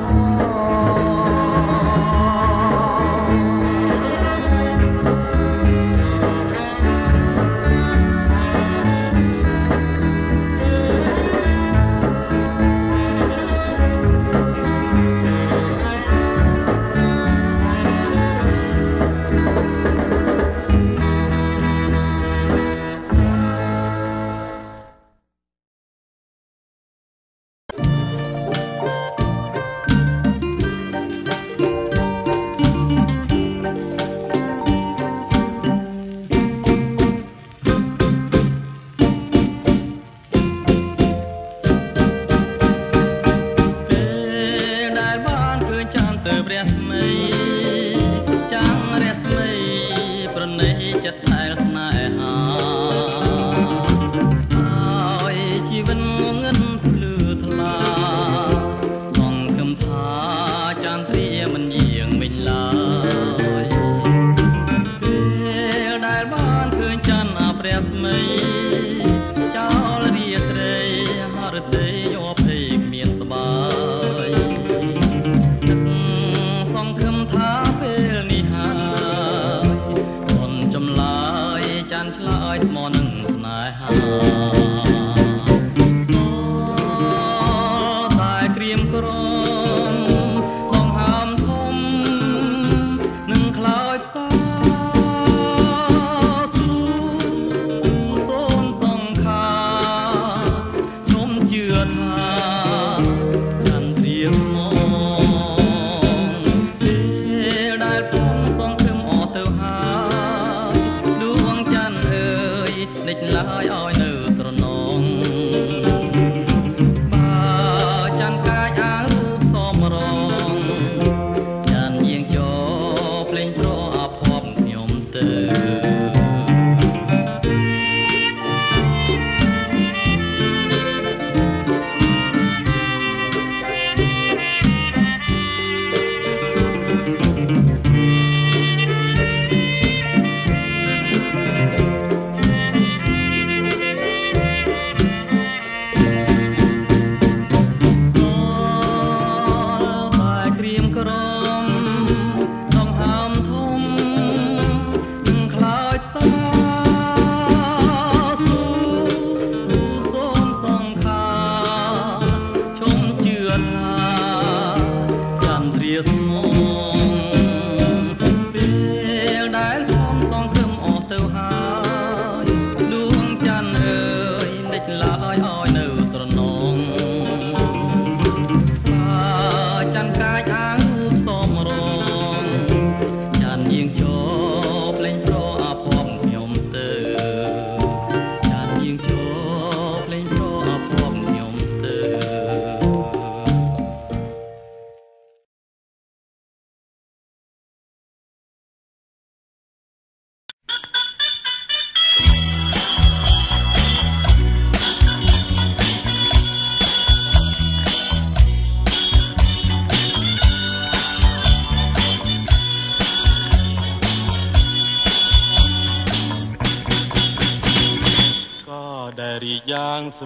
យ៉ាងស្រ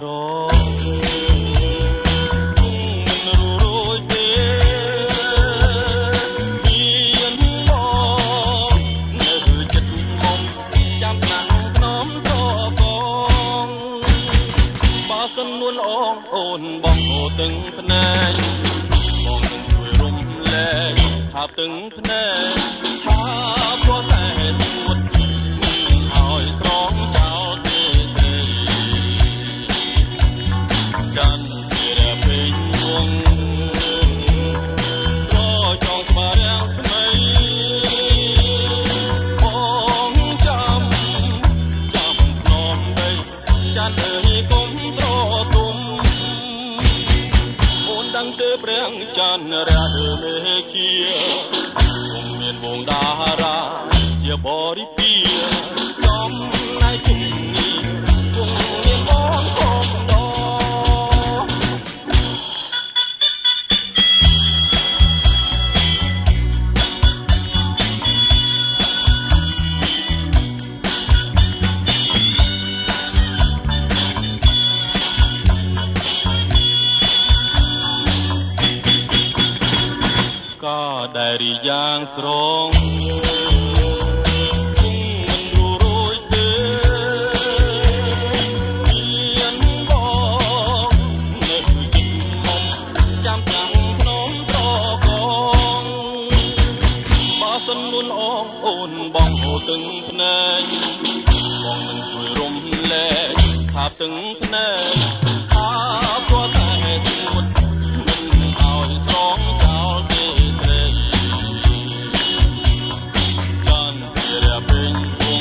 ងសិននួនអងអូនបងអូទាំងភ្នែកបងនឹងជួយរំលែកថាទាំងភ្នែកថាព្រោះតែទួតឲ្យស្រងចោលទេទេកាន់ពីរពេញវងក៏ចង់ស្បារាំងថ្មីបងចាំចាំភ្នំដីចាន់អើយកុំត្រទុំអូនដឹងទេព្រះច័ន្ទរាដឺមេគាគុំមានវងតារាជាបរិពាចំណាយជុំនេះគង់មានបងកុំដក៏ដែលរីយ៉ាងស្រងបងអូទាំងភ្នែកបងមិនជួយរំលែកថាទាំងភ្នែកថាព្រោះតែទួតមិនឲ្យស្រងចោលទេទេកាន់ពីរពេញវង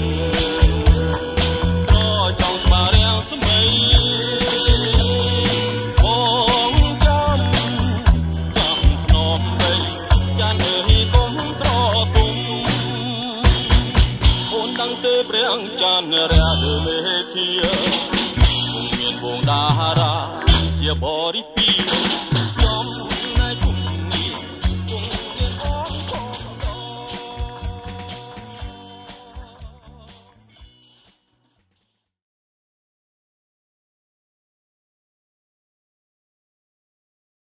ក៏ចង់ស្បារាំងថ្មីបងចាំចាំភ្នំដីចានអើយកុំត្រទុំដឹងទេព្រះច័ន្ទរាដឺមេគាគុំមានវងតារាជាប